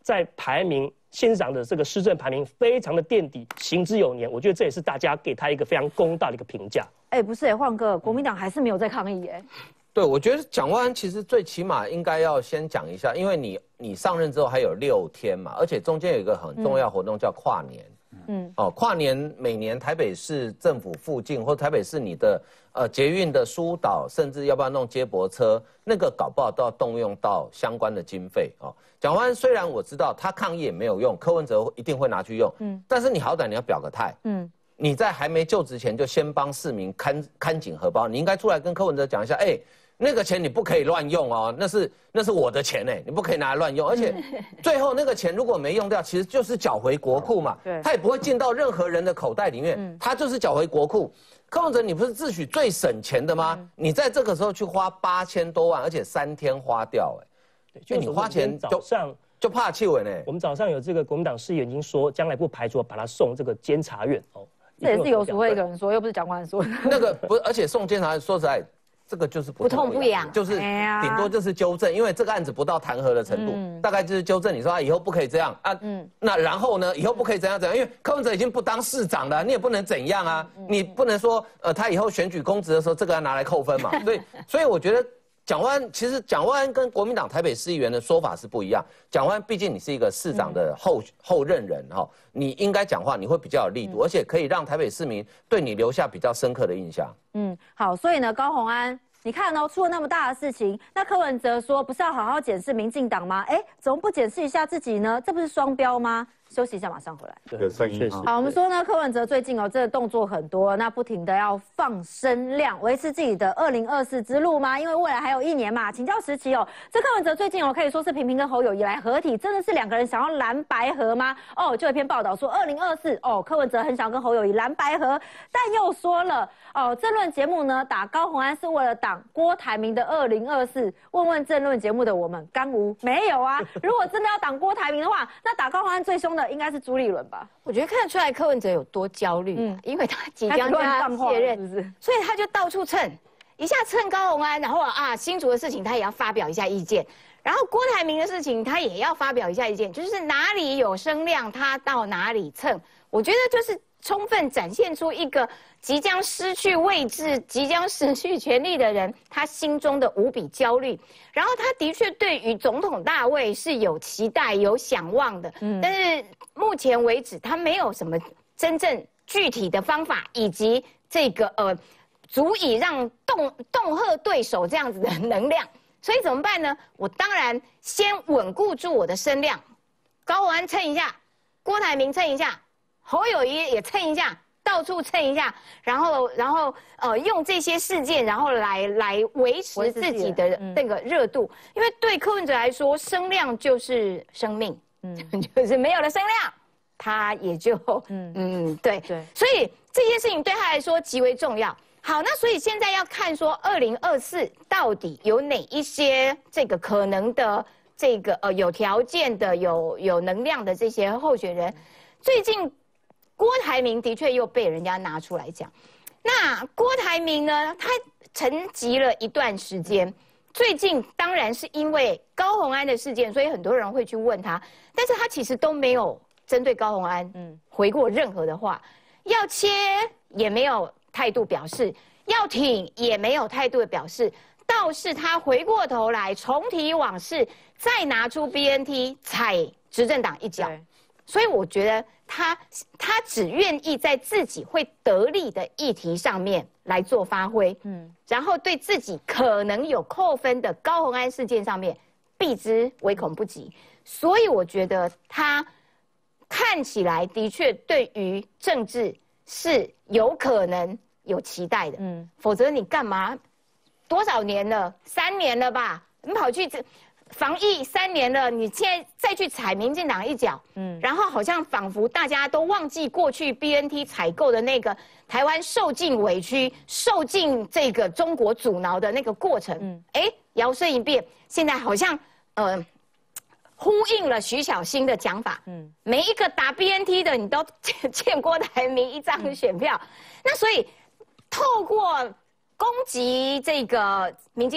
Speaker 7: 在排名县市长的这个施政排名非常的垫底，行之有年。我觉得这也是大家给他一个非常公道的一个评价。
Speaker 1: 不是晃哥，国民党还是没有在抗议
Speaker 4: 对，我觉得蒋万安其实最起码应该要先讲一下，因为你上任之后还有6天嘛，而且中间有一个很重要活动叫跨年。跨年每年台北市政府附近或台北市你的捷运的疏导，甚至要不要弄接驳车，那个搞不好都要动用到相关的经费蒋万安虽然我知道他抗议也没有用，柯文哲一定会拿去用，但是你好歹你要表个态，你在还没就职前就先帮市民看紧荷包，你应该出来跟柯文哲讲一下，那个钱你不可以乱用那是我的钱你不可以拿来乱用，而且最后那个钱如果没用掉，其实就是缴回国库嘛，他也不会进到任何人的口袋里面，他就是缴回国库。柯文哲，你不是自诩最省钱的吗？你在这个时候去花8000多万，而且3天花掉
Speaker 7: 就
Speaker 4: 你花钱
Speaker 7: 早上
Speaker 4: 就怕气稳
Speaker 7: 我们早上有这个国民党市议员已经说，将来不排除把他送这个监察院
Speaker 1: 这也是有所谓一个人说，又不是蒋万安说的。
Speaker 4: 那个不，而且送监察院说实在。这个就是不痛不痒，就是顶多就是纠正，因为这个案子不到弹劾的程度，大概就是纠正。你说以后不可以这样那然后呢，以后不可以怎样，因为柯文哲已经不当市长了，你也不能怎样啊，你不能说他以后选举公职的时候这个要拿来扣分嘛，所以我觉得蒋万安其实蒋万安跟国民党台北市议员的说法是不一样。蒋万安毕竟你是一个市长的后任人你应该讲话你会比较有力度，而且可以让台北市民对你留下比较深刻的印象。
Speaker 1: 好，所以呢，高虹安，你看出了那么大的事情，那柯文哲说不是要好好检视民进党吗？怎么不检视一下自己呢？这不是双标吗？休息一下，马上回来。
Speaker 6: 有声音。
Speaker 1: 好，我们说呢，柯文哲最近这个动作很多，那不停的要放声量，维持自己的2024之路吗？因为未来还有1年嘛。请教时期这柯文哲最近可以说是频频跟侯友宜来合体，真的是2个人想要蓝白合吗？就有一篇报道说2024柯文哲很想跟侯友宜蓝白合，但又说了政论节目呢打高虹安是为了挡郭台铭的2024。问问政论节目的我们，干无没有啊？如果真的要挡郭台铭的话，那打高虹安最凶的应该是朱立伦吧？
Speaker 5: 我觉得看得出来柯文哲有多焦虑因为他即将要卸任，
Speaker 1: 是不是？
Speaker 5: 所以他就到处蹭，一下蹭高虹安，然后新竹的事情他也要发表一下意见，然后郭台铭的事情他也要发表一下意见，就是哪里有声量他到哪里蹭。我觉得就是充分展现出一个即将失去位置、即将失去权力的人，他心中的无比焦虑。然后他的确对于总统大位是有期待、有想望的，但是目前为止他没有什么真正具体的方法，以及这个足以让恫吓对手这样子的能量。所以怎么办呢？我当然先稳固住我的声量，高虹安蹭一下，郭台铭蹭一下，侯友宜也蹭一下，到处蹭一下，然后用这些事件，然后来维持自己的那个热度。因为对柯文哲来说，声量就是生命，就是没有了声量，他也就对，所以这件事情对他来说极为重要。好，那所以现在要看说2024到底有哪一些这个可能的这个有条件的有能量的这些候选人。最近郭台铭的确又被人家拿出来讲。那郭台铭呢，他沉寂了一段时间，最近当然是因为高虹安的事件，所以很多人会去问他，但是他其实都没有针对高虹安回过任何的话，要切也没有态度表示，要挺也没有态度的表示，倒是他回过头来重提往事，再拿出 BNT 踩执政党一脚。所以我觉得他只愿意在自己会得利的议题上面来做发挥，然后对自己可能有扣分的高虹安事件上面避之唯恐不及。所以我觉得他看起来的确对于政治是有可能有期待的，否则你干嘛？多少年了？3年了吧？你跑去防疫3年了，你现在再去踩民进党一脚，然后好像仿佛大家都忘记过去 BNT 采购的那个台湾受尽委屈、受尽这个中国阻挠的那个过程，摇身一变，现在好像呼应了徐小新的讲法，每一个打 BNT 的你都欠郭台铭1张选票，那所以透过攻击这个民进党。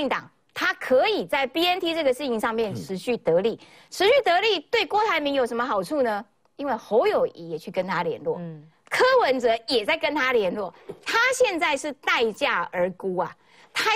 Speaker 5: 他可以在 BNT 这个事情上面持续得利，持续得利对郭台铭有什么好处呢？因为侯友宜也去跟他联络，柯文哲也在跟他联络，他现在是待价而沽啊，他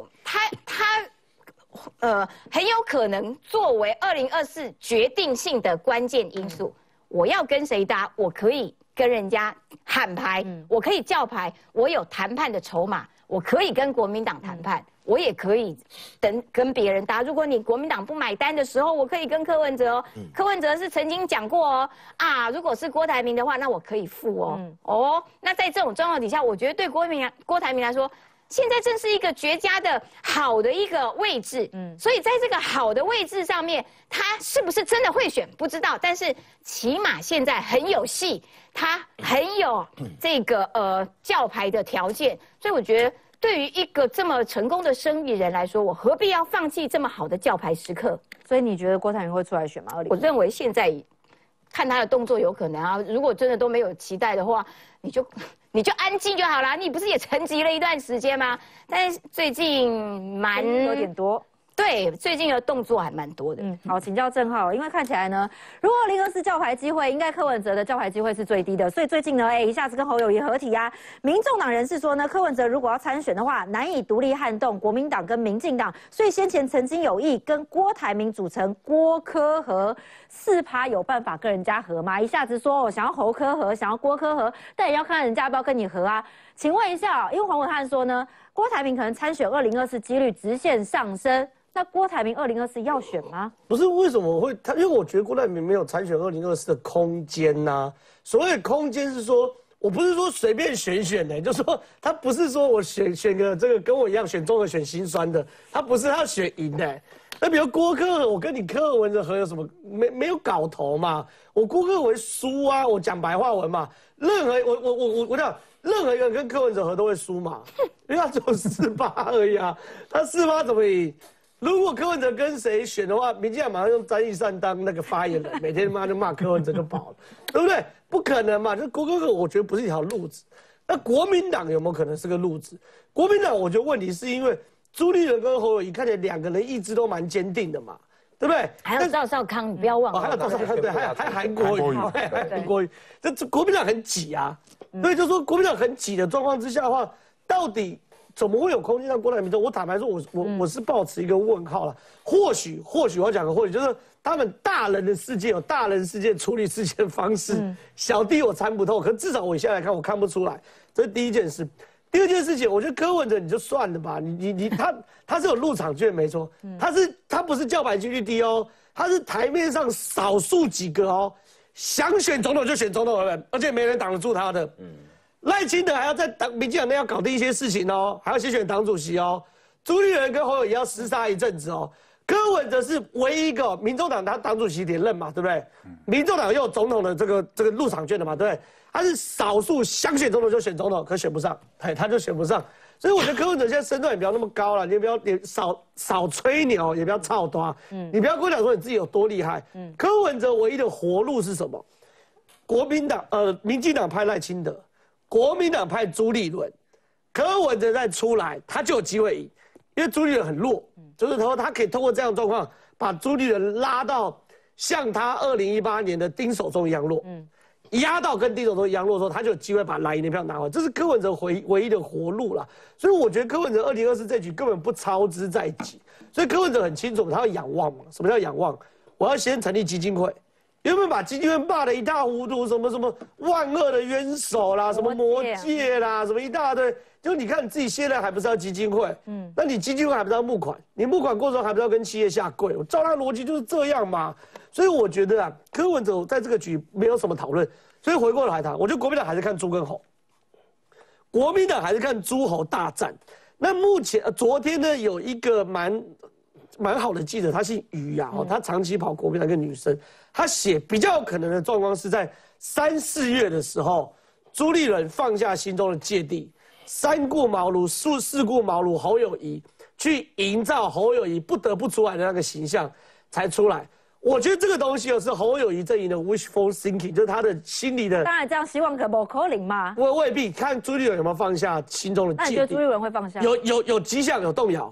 Speaker 5: 很有可能作为2024决定性的关键因素，我要跟谁搭，我可以跟人家喊牌，我可以叫牌，我有谈判的筹码，我可以跟国民党谈判。我也可以跟别人搭。如果你国民党不买单的时候，我可以跟柯文哲哦。柯文哲是曾经讲过哦，如果是郭台铭的话，那我可以付哦。那在这种状况底下，我觉得对郭台铭来说，现在正是一个绝佳的好的一个位置。所以在这个好的位置上面，他是不是真的会选不知道，但是起码现在很有戏，他很有这个叫牌的条件，所以我觉得。对于一个这么成功的生意人来说，我何必要放弃这么好的叫牌时刻？
Speaker 1: 所以你觉得郭台铭会出来选吗？
Speaker 5: 我认为现在看他的动作有可能啊。如果真的都没有期待的话，你就安静就好啦。你不是也沉寂了一段时间吗？但是最近
Speaker 1: 有点多。
Speaker 5: 对，最近的动作还蛮多的。
Speaker 1: 好，请教正皓，因为看起来呢，如果2024叫牌机会，应该柯文哲的叫牌机会是最低的，所以最近呢，一下子跟侯友宜合体啊。民众党人士说呢，柯文哲如果要参选的话，难以独立撼动国民党跟民进党，所以先前曾经有意跟郭台铭组成郭柯合，4%有办法跟人家合吗？一下子说想要侯柯合，想要郭柯合，但也要看人家要不要跟你合啊。请问一下，因为黄伟汉说呢，郭台铭可能参选2024几率直线上升。那郭台铭2024要选吗？
Speaker 3: 不是，为什么会他？因为我觉得郭台铭没有参选2024的空间呐。所谓的空间是说，我不是说随便选的，就是说他不是说我选个这个跟我一样选中的选心酸的，他不是他选赢的。那比如郭柯合，我跟你柯文哲合有什么没有搞头嘛？我郭柯文输啊，我讲白话文嘛，我讲。任何一个人跟柯文哲合都会输嘛，因为他只有4%而已啊，他4%怎么赢？如果柯文哲跟谁选的话，民进党马上用詹义善当那个发言人，每天就骂柯文哲就饱了，对不对？不可能嘛，就郭柯合我觉得不是一条路子。那国民党有没有可能是个路子？国民党我觉得问题是因为朱立伦跟侯友宜看起来2个人意志都蛮坚定的嘛。对不对？
Speaker 5: 还有赵少康，你不要忘了。
Speaker 3: 还有赵少康，对，还有韩国瑜，韩国瑜，这国民党很挤啊。所以就说国民党很挤的状况之下的话，到底怎么会有空间让郭台铭走？我坦白说，我是抱持一个问号了。或许我要讲个或许，就是他们大人的世界有大人世界处理事情的方式，小弟我参不透。可至少我现在来看，我看不出来。这是第一件事。第二件事情，我觉得柯文哲你就算了吧，他是有入场券没错，他不是叫牌几率低哦，他是台面上少数几个哦，想选总统就选总统的人，而且没人挡得住他的。赖清德还要在民进党内要搞定一些事情哦，还要先选党主席哦，朱立伦跟侯友宜要厮杀一阵子哦。柯文哲是唯一一个民众党他党主席连任嘛，对不对？民众党又有总统的这个入场券的嘛，对不对？他是少数想选总统就选总统，可选不上，他就选不上。所以我觉得柯文哲现在身段也不要那么高了，你也不要少吹牛，也不要操多。你不要跟我讲说你自己有多厉害。柯文哲唯一的活路是什么？国民党民进党派赖清德，国民党派朱立伦，柯文哲再出来，他就有机会赢，因为朱立伦很弱，就是他可以通过这样的状况把朱立伦拉到像他2018年的丁守中一样弱。压到跟丁守中一样弱的时候，他就有机会把蓝营的票拿回来，这是柯文哲唯一的活路啦。所以我觉得柯文哲2024这局根本不操之在己，所以柯文哲很清楚，他要仰望嘛。什么叫仰望？我要先成立基金会，原本把基金会骂得一塌糊涂，什么万恶的冤手啦，什么魔戒啦，什么一大堆。就你看你自己现在还不是要基金会，那你基金会还不是要募款？你募款过程还不是要跟企业下跪？我照他逻辑就是这样嘛。所以我觉得啊，柯文哲在这个局没有什么讨论。所以回过来谈，我觉得国民党还是看朱跟侯，国民党还是看朱侯大战。那目前昨天呢，有一个蛮好的记者，他姓于啊，他长期跑国民党，一个女生，他写比较有可能的状况是在3、4月的时候，朱立伦放下心中的芥蒂，3顾茅庐4顾茅庐侯友宜，去营造侯友宜不得不出来的那个形象才出来。我觉得这个东西是侯友宜阵营的 wishful thinking， 就是他的心里的。
Speaker 1: 当然这样希望可不可能嘛？
Speaker 3: 未必，看朱立伦有没有放下心中的芥蒂。
Speaker 1: 那你觉得朱立伦会放下？
Speaker 3: 有迹象，有动摇。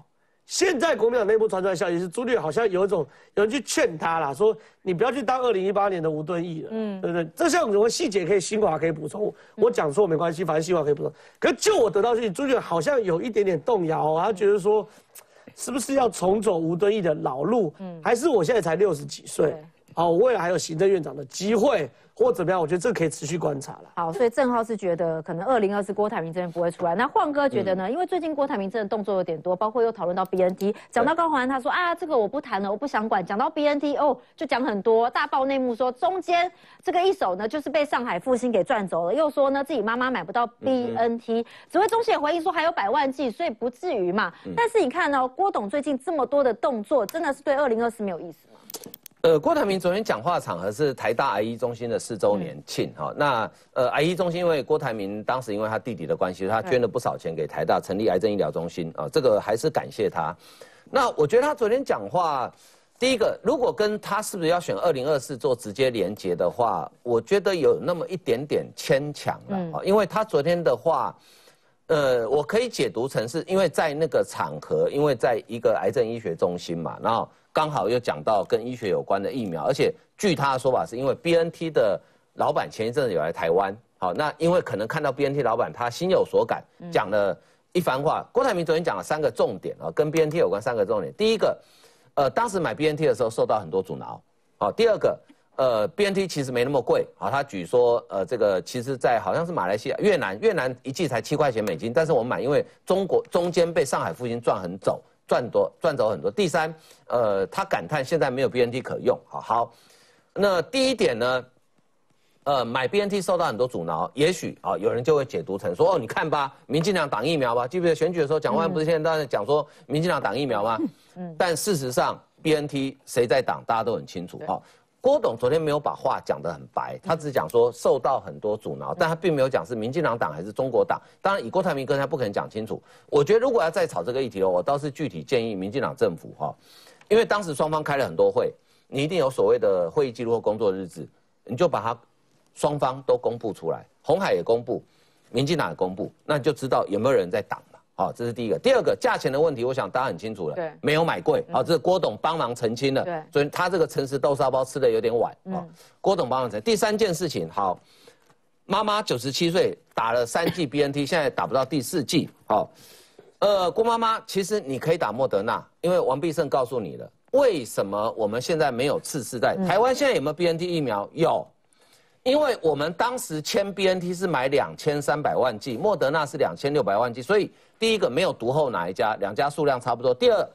Speaker 3: 现在国民党内部传出来消息是朱立伦好像有人去劝他啦，说你不要去当2018年的吴敦义了，对不对？这项有细节可以新华可以补充，我讲错没关系，反正新华可以补充。可是就我得到消息，朱立伦好像有一点点动摇，他觉得说，是不是要重走吴敦义的老路？还是我现在才60几岁，好，我未来还有行政院长的机会。或怎么样，我觉得这个可以持续观察了。
Speaker 1: 好，所以郑浩是觉得可能2024郭台铭这边不会出来。那晃哥觉得呢？因为最近郭台铭真的动作有点多，包括又讨论到 BNT， 讲到高虹安，他说啊这个我不谈了，我不想管。讲到 BNT 哦，就讲很多，大爆内幕说中间这个一手呢就是被上海复兴给赚走了，又说呢自己妈妈买不到 BNT，指挥中心也回应说还有100万剂，所以不至于嘛。但是你看哦，郭董最近这么多的动作，真的是对2024没有意思吗？
Speaker 4: 郭台铭昨天讲话场合是台大癌医中心的4周年庆哈，那癌医中心因为郭台铭当时因为他弟弟的关系，他捐了不少钱给台大成立癌症医疗中心啊，这个还是感谢他。那我觉得他昨天讲话，第一个如果跟他是不是要选2024做直接连结的话，我觉得有那么一点点牵强了，因为他昨天的话。我可以解读成是因为在那个场合，因为在一个癌症医学中心嘛，然后刚好又讲到跟医学有关的疫苗，而且据他的说法是因为 BNT 的老板前一阵子有来台湾，好，那因为可能看到 BNT 老板他心有所感，讲了一番话。郭台铭昨天讲了3个重点啊，跟 BNT 有关3个重点。第一个，当时买 BNT 的时候受到很多阻挠，好，第二个。BNT 其实没那么贵，好，他举说，这个其实在好像是马来西亚、越南1剂才7块钱美金，但是我们买，因为中国中间被上海复兴赚走很多。第三，他感叹现在没有 BNT 可用，好，那第一点呢，买 BNT 受到很多阻挠，也许啊，有人就会解读成说，哦，你看吧，民进党挡疫苗吧，记不记得选举的时候，蒋万安不是现在在讲说民进党挡疫苗吗？但事实上 BNT 谁在挡，大家都很清楚，哈。郭董昨天没有把话讲得很白，他只讲说受到很多阻挠，但他并没有讲是民进党党还是中国党。当然，以郭台铭跟他不可能讲清楚。我觉得如果要再炒这个议题我倒是具体建议民进党政府哈，因为当时双方开了很多会，你一定有所谓的会议记录或工作日志，你就把它双方都公布出来，鸿海也公布，民进党也公布，那你就知道有没有人在挡。好，这是第一个。第二个，价钱的问题，我想大家很清楚了，对，没有买贵。好，这是郭董帮忙澄清了，对，所以他这个诚实豆沙包吃的有点晚。郭董帮忙澄清。第3件事情，好，妈妈97岁打了3剂 BNT， 现在打不到第4剂。好，郭妈妈，其实你可以打莫德纳，因为王必胜告诉你了，为什么我们现在没有次世代？台湾现在有没有 BNT 疫苗？有。因为我们当时签 BNT 是买2300万剂，莫德纳是2600万剂，所以第一个没有独后哪一家，2家数量差不多。第二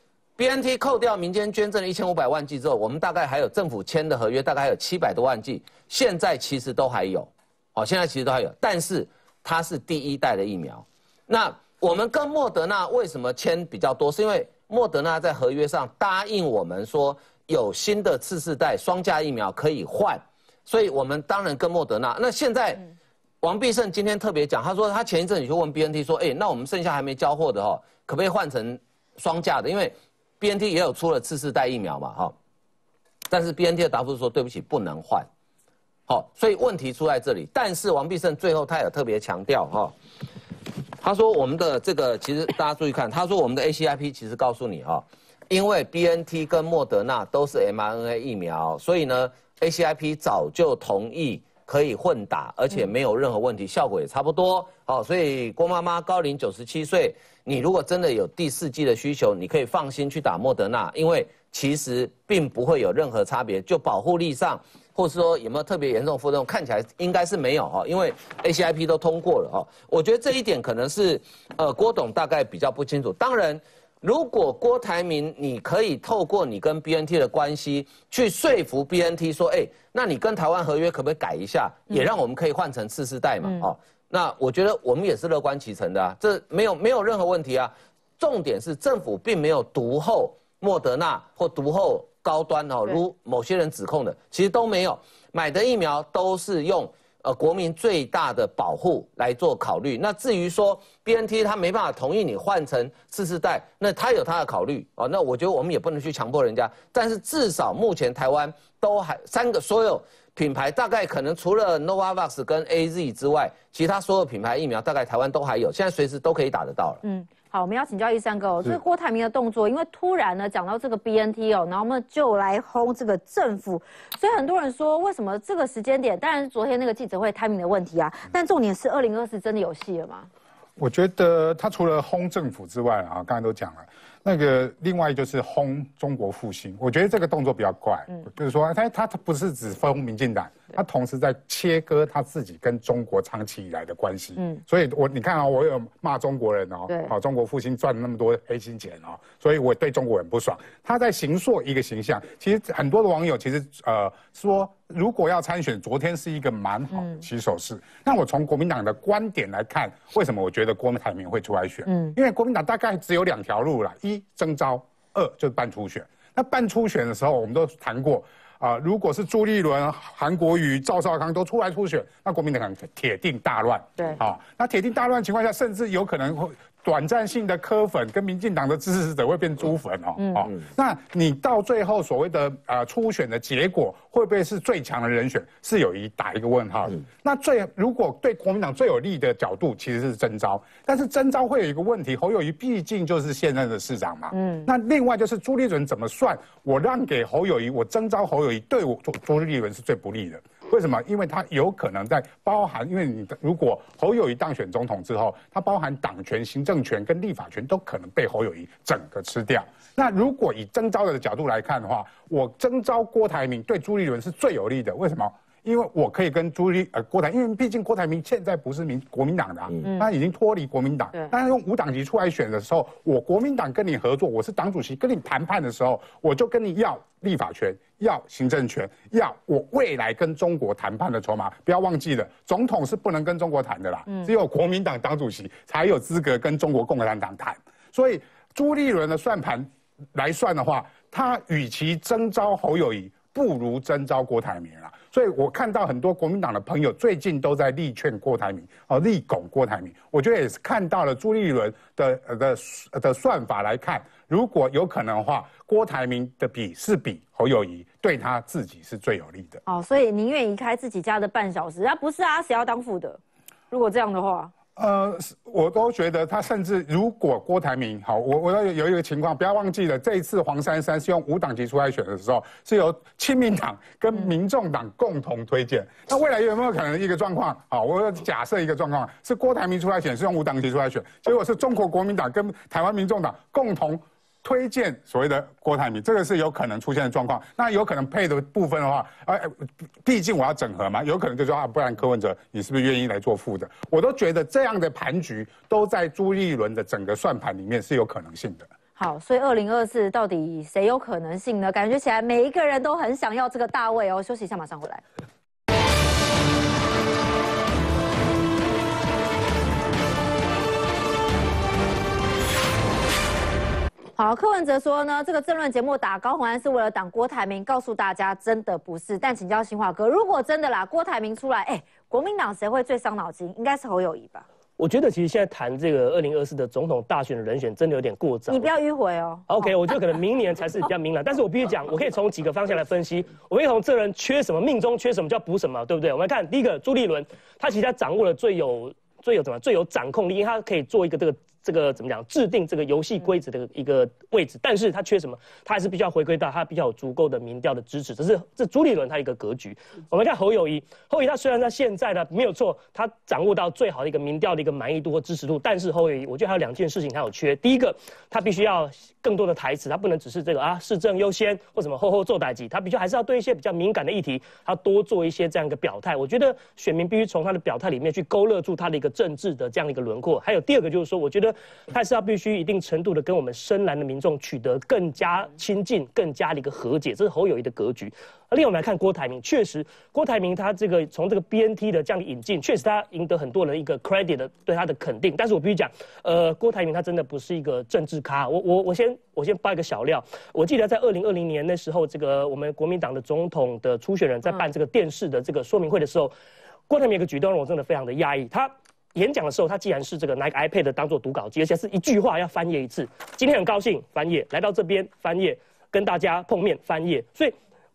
Speaker 4: ，BNT 扣掉民间捐赠的1500万剂之后，我们大概还有政府签的合约，大概还有700多万剂，现在其实都还有，现在其实都还有，但是它是第1代的疫苗。那我们跟莫德纳为什么签比较多？是因为莫德纳在合约上答应我们说有新的次世代双价疫苗可以换。所以我们当然跟莫德纳。那现在，王必胜今天特别讲，他说他前一阵子就问 BNT 说，那我们剩下还没交货的可不可以换成双价的？因为 BNT 也有出了次世代疫苗嘛，但是 BNT 的答复是说对不起，不能换。所以问题出在这里。但是王必胜最后他也特别强调他说我们的这个其实大家注意看，他说我们的 ACIP 其实告诉你因为 BNT 跟莫德纳都是 mRNA 疫苗，所以呢。ACIP 早就同意可以混打，而且没有任何问题，效果也差不多。所以郭妈妈高龄97岁，你如果真的有第4剂的需求，你可以放心去打莫德纳，因为其实并不会有任何差别，就保护力上，或是说有没有特别严重副作用，看起来应该是没有因为 ACIP 都通过了我觉得这一点可能是郭董大概比较不清楚。当然。如果郭台铭，你可以透过你跟 BNT 的关系去说服 BNT 说，那你跟台湾合约可不可以改一下，也让我们可以换成次世代嘛？那我觉得我们也是乐观其成的这没有任何问题啊。重点是政府并没有独后莫德纳或独后高端如某些人指控的，其实都没有，买的疫苗都是用。国民最大的保护来做考虑。那至于说 BNT 他没办法同意你换成次世代，那他有他的考虑那我觉得我们也不能去强迫人家。但是至少目前台湾都还3个所有品牌，大概可能除了 Novavax 跟 AZ 之外，其他所有品牌疫苗大概台湾都还有，现在随时都可以打得到了。
Speaker 1: 好，我们要请教一山哥哦，这个郭台铭的动作，因为突然呢讲到这个 BNT 哦，然后我们就来轰这个政府，所以很多人说为什么这个时间点？当然是昨天那个记者会 timing 的问题啊，但重点是2024真的有戏了吗？
Speaker 6: 我觉得他除了轰政府之外啊，刚才都讲了，那个另外就是轰中国复兴。我觉得这个动作比较怪，就是说他不是只轰民进党，他同时在切割他自己跟中国长期以来的关系。所以你看啊，我有骂中国人哦，好，中国复兴赚了那么多黑心钱哦，所以我对中国很不爽。他在形塑一个形象，其实很多的网友其实说。如果要参选，昨天是一个蛮好的起手式。那我从国民党的观点来看，为什么我觉得郭台铭会出来选？因为国民党大概只有2条路了：一征召，2就是办初选。那办初选的时候，我们都谈过如果是朱立伦、韩国瑜、赵少康都出来初选，那国民党铁定大乱。
Speaker 1: 对，
Speaker 6: 那铁定大乱的情况下，甚至有可能会。短暂性的柯粉跟民进党的支持者会变猪粉那你到最后所谓的初选的结果会不会是最强的人选，是有打一个问号的。那如果对国民党最有利的角度其实是征召，但是征召会有一个问题，侯友宜毕竟就是现任的市长嘛。那另外就是朱立伦怎么算，我让给侯友宜，我征召侯友宜，对我朱立伦是最不利的。为什么？因为他有可能在包含，因为你如果侯友宜当选总统之后，他包含党权、行政权跟立法权都可能被侯友宜整个吃掉。那如果以征召的角度来看的话，我征召郭台铭对朱立伦是最有利的。为什么？因为我可以跟郭台，因为毕竟郭台铭现在不是国民党的他已经脱离国民党。但是用无党籍出来选的时候，我国民党跟你合作，我是党主席，跟你谈判的时候，我就跟你要立法权，要行政权，要我未来跟中国谈判的筹码。不要忘记了，总统是不能跟中国谈的啦，只有国民党党主席才有资格跟中国共产党谈。所以朱立伦的算盘来算的话，他与其征召侯友宜，不如征召郭台铭啊。所以我看到很多国民党的朋友最近都在力劝郭台铭，力拱郭台铭。我觉得也是看到了朱立伦的算法来看，如果有可能的话，郭台铭的比侯友宜对他自己是最有利的。
Speaker 1: 所以宁愿移开自己家的半小时，不是啊，谁要当副的？如果这样的话。
Speaker 6: 我都觉得他甚至如果郭台铭好，我要有一个情况，不要忘记了，这一次黄珊珊是用无党籍出来选的时候，是由亲民党跟民众党共同推荐。那未来有没有可能一个状况？好，我假设一个状况是郭台铭出来选，是用无党籍出来选，结果是中国国民党跟台湾民众党共同推荐所谓的郭台铭，这个是有可能出现的状况。那有可能配的部分的话，毕竟我要整合嘛，有可能就说不然柯文哲你是不是愿意来做副的？我都觉得这样的盘局都在朱立伦的整个算盘里面是有可能性的。
Speaker 1: 好，所以2024到底谁有可能性呢？感觉起来每一个人都很想要这个大位哦。休息一下，马上回来。好，柯文哲说呢，这个政论节目打高虹安是为了挡郭台铭，告诉大家真的不是。但请教新华哥，如果真的啦，郭台铭出来，国民党谁会最伤脑筋？应该是侯友宜吧？
Speaker 7: 我觉得其实现在谈这个2024的总统大选的人选，真的有点过早。
Speaker 1: 你不要迂回哦。
Speaker 7: OK， 我觉得可能明年才是比较明朗。但是我必须讲，我可以从几个方向来分析。我可以从这人缺什么，命中缺什么，就要补什么，对不对？我们来看第一个，朱立伦，他其实掌握了最有掌控力，因为他可以做一个这个怎么讲，制定这个游戏规则的一个位置，但是他缺什么？他还是必须要回归到他比较有足够的民调的支持，这朱立伦他一个格局。我们看侯友宜，他虽然他现在呢没有错，他掌握到最好的一个民调的一个满意度和支持度，但是侯友宜我觉得还有2件事情他有缺。第一个，他必须要更多的台词，他不能只是这个市政优先或什么后做代级，他必须还是要对一些比较敏感的议题，他多做一些这样一个表态。我觉得选民必须从他的表态里面去勾勒出他的一个政治的这样的一个轮廓。还有第二个就是说，我觉得他是要必须一定程度的跟我们深蓝的民众取得更加亲近、更加的一个和解，这是侯友宜的格局。另外我们来看郭台铭，确实郭台铭他从这个 BNT 的这样的引进，确实他赢得很多人一个 credit 的对他的肯定。但是我必须讲，郭台铭他真的不是一个政治咖。我先爆一个小料，我记得在2020年那时候，这个我们国民党的总统的初选人在办这个电视的这个说明会的时候，郭台铭有个举动让我真的非常的压抑。他演讲的时候，他既然是这个拿一个 iPad 当做读稿机，而且是一句话要翻页一次。今天很高兴翻页，来到这边翻页，跟大家碰面翻页。所以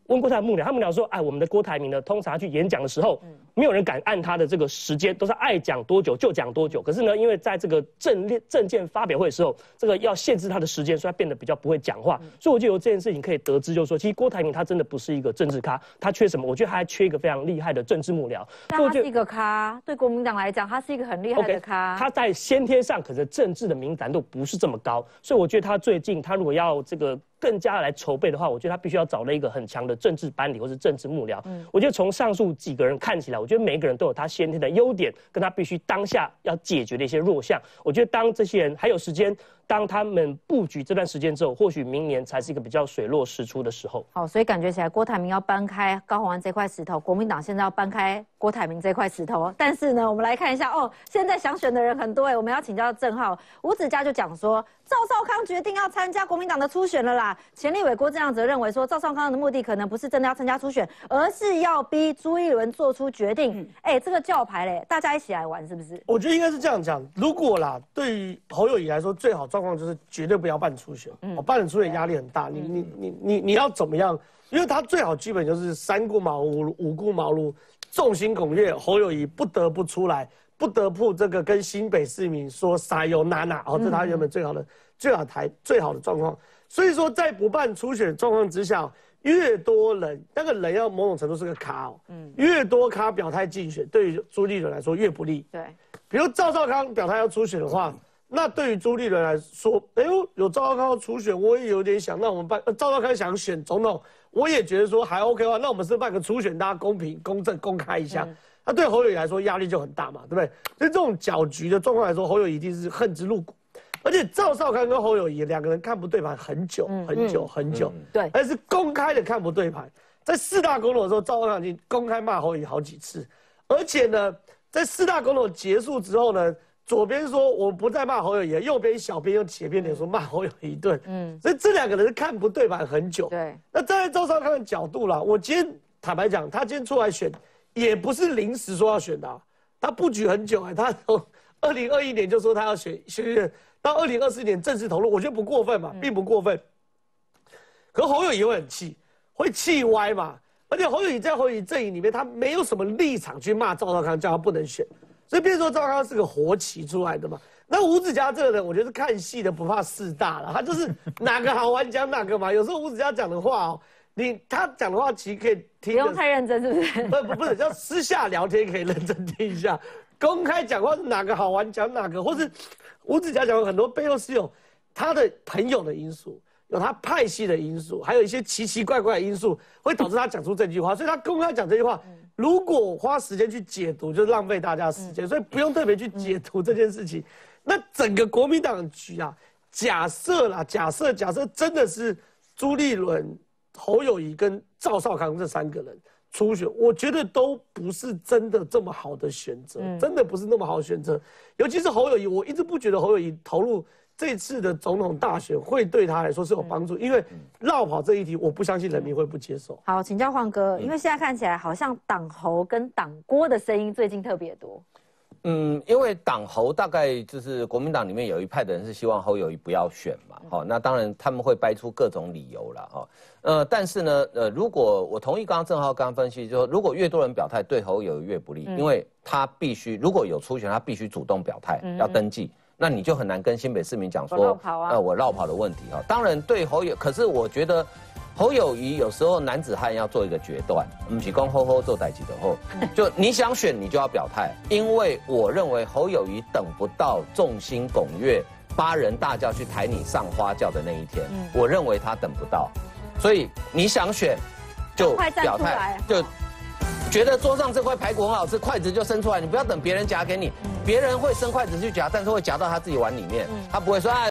Speaker 7: 问郭台铭幕僚，他幕僚说，哎，我们的郭台铭呢，通常去演讲的时候，没有人敢按他的这个时间，都是爱讲多久就讲多久。可是呢，因为在这个政见发表会的时候，这个要限制他的时间，所以他变得比较不会讲话。所以我就由这件事情可以得知，就是说，其实郭台铭他真的不是一个政治咖，他缺什么？我觉得他还缺一个非常厉害的政治幕僚。
Speaker 1: 但他是一个咖，对国民党来讲，他是一个很厉害的咖。
Speaker 7: 他在先天上可能政治的敏感度不是这么高，所以我觉得他最近他如果要这个更加来筹备的话，我觉得他必须要找了一个很强的政治班底或是政治幕僚。我觉得从上述几个人看起来，我觉得每一个人都有他先天的优点，跟他必须当下要解决的一些弱项。我觉得当这些人还有时间，当他们布局这段时间之后，或许明年才是一个比较水落石出的时候。
Speaker 1: 好，所以感觉起来郭台铭要搬开高虹安这块石头，国民党现在要搬开郭台铭这块石头。但是呢，我们来看一下哦，现在想选的人很多我们要请教郑浩，吴子嘉就讲说，赵少康决定要参加国民党的初选了啦。前立委郭正亮则认为说，赵少康的目的可能不是真的要参加初选，而是要逼朱一伦做出决定。这个叫牌嘞，大家一起来玩是不是？
Speaker 3: 我觉得应该是这样讲，如果啦，对于侯友宜来说，最好状况就是绝对不要办初选。办了初选压力很大，你要怎么样？因为他最好基本就是三顾茅庐、五顾茅庐，众星拱月，侯友宜不得不出来，不得不这个跟新北市民说撒由那拉，这是他原本最好的状况。所以说，在不办初选状况之下，越多人，那个人要某种程度是个咖越多咖表态竞选，对于朱立伦来说越不利。
Speaker 1: 对，
Speaker 3: 比如赵少康表态要初选的话，那对于朱立伦来说，有赵少康要初选，我也有点想，那我们办赵少康想选总统，我也觉得说还 OK 的话，那我们是办个初选，大家公平、公正、公开一下。那对侯友宜来说压力就很大嘛，对不对？所以这种搅局的状况来说，侯友宜一定是恨之入骨。而且赵少康跟侯友宜两个人看不对盘很久，
Speaker 1: 对，
Speaker 3: 而是公开的看不对盘。在4大公投的时候，赵少康已经公开骂侯友宜好几次，而且呢，在4大公投结束之后呢，左边说我不再骂侯友宜，右边小编用斜边脸说骂侯友宜一顿，所以这两个人是看不对盘很久。
Speaker 1: 对，
Speaker 3: 那站在赵少康的角度啦，我今天坦白讲，他今天出来选，也不是临时说要选的他布局很久他从2021年就说他要选到2024年正式投入，我觉得不过分嘛，并不过分。可侯友宜会很气，会气歪嘛。而且侯友宜在侯友宜阵营里面，他没有什么立场去骂赵少康，叫他不能选。所以变成说赵少康是个活棋出来的嘛。那吴子嘉这个人，我觉得是看戏的不怕事大了，他就是哪个好玩讲哪个嘛。有时候吴子嘉讲的话他讲的话其实可以听，
Speaker 1: 不用太认真，是不是？
Speaker 3: 不是，叫私下聊天可以认真听一下。公开讲话是哪个好玩讲哪个，或是吴子嘉讲很多背后是有他的朋友的因素，有他派系的因素，还有一些奇奇怪怪的因素，会导致他讲出这句话。所以他公开讲这句话，如果花时间去解读，就浪费大家时间，所以不用特别去解读这件事情。那整个国民党的局假设真的是朱立伦、侯友宜跟赵少康这3个人初选，我觉得都不是真的这么好的选择，真的不是那么好的选择。尤其是侯友宜，我一直不觉得侯友宜投入这次的总统大选会对他来说是有帮助，因为绕跑这一题，我不相信人民会不接受。
Speaker 1: 好，请教晃哥，因为现在看起来好像党侯跟党郭的声音最近特别多。
Speaker 4: 因为党侯大概就是国民党里面有一派的人是希望侯友宜不要选嘛，那当然他们会掰出各种理由啦，但是呢，如果我同意刚刚郑浩刚分析，就是如果越多人表态，对侯友宜越不利，因为他必须如果有初选，他必须主动表态，要登记，那你就很难跟新北市民讲说，我绕跑的问题当然对侯友，可是我觉得。侯友宜有时候男子汉要做一个决断，不是讲吼做代志的后，就你想选你就要表态，因为我认为侯友宜等不到众星拱月、8人大轿去抬你上花轿的那一天，我认为他等不到，所以你想选就表态，就觉得桌上这块排骨很好吃，筷子就伸出来，你不要等别人夹给你，别人会伸筷子去夹，但是会夹到他自己碗里面，他不会说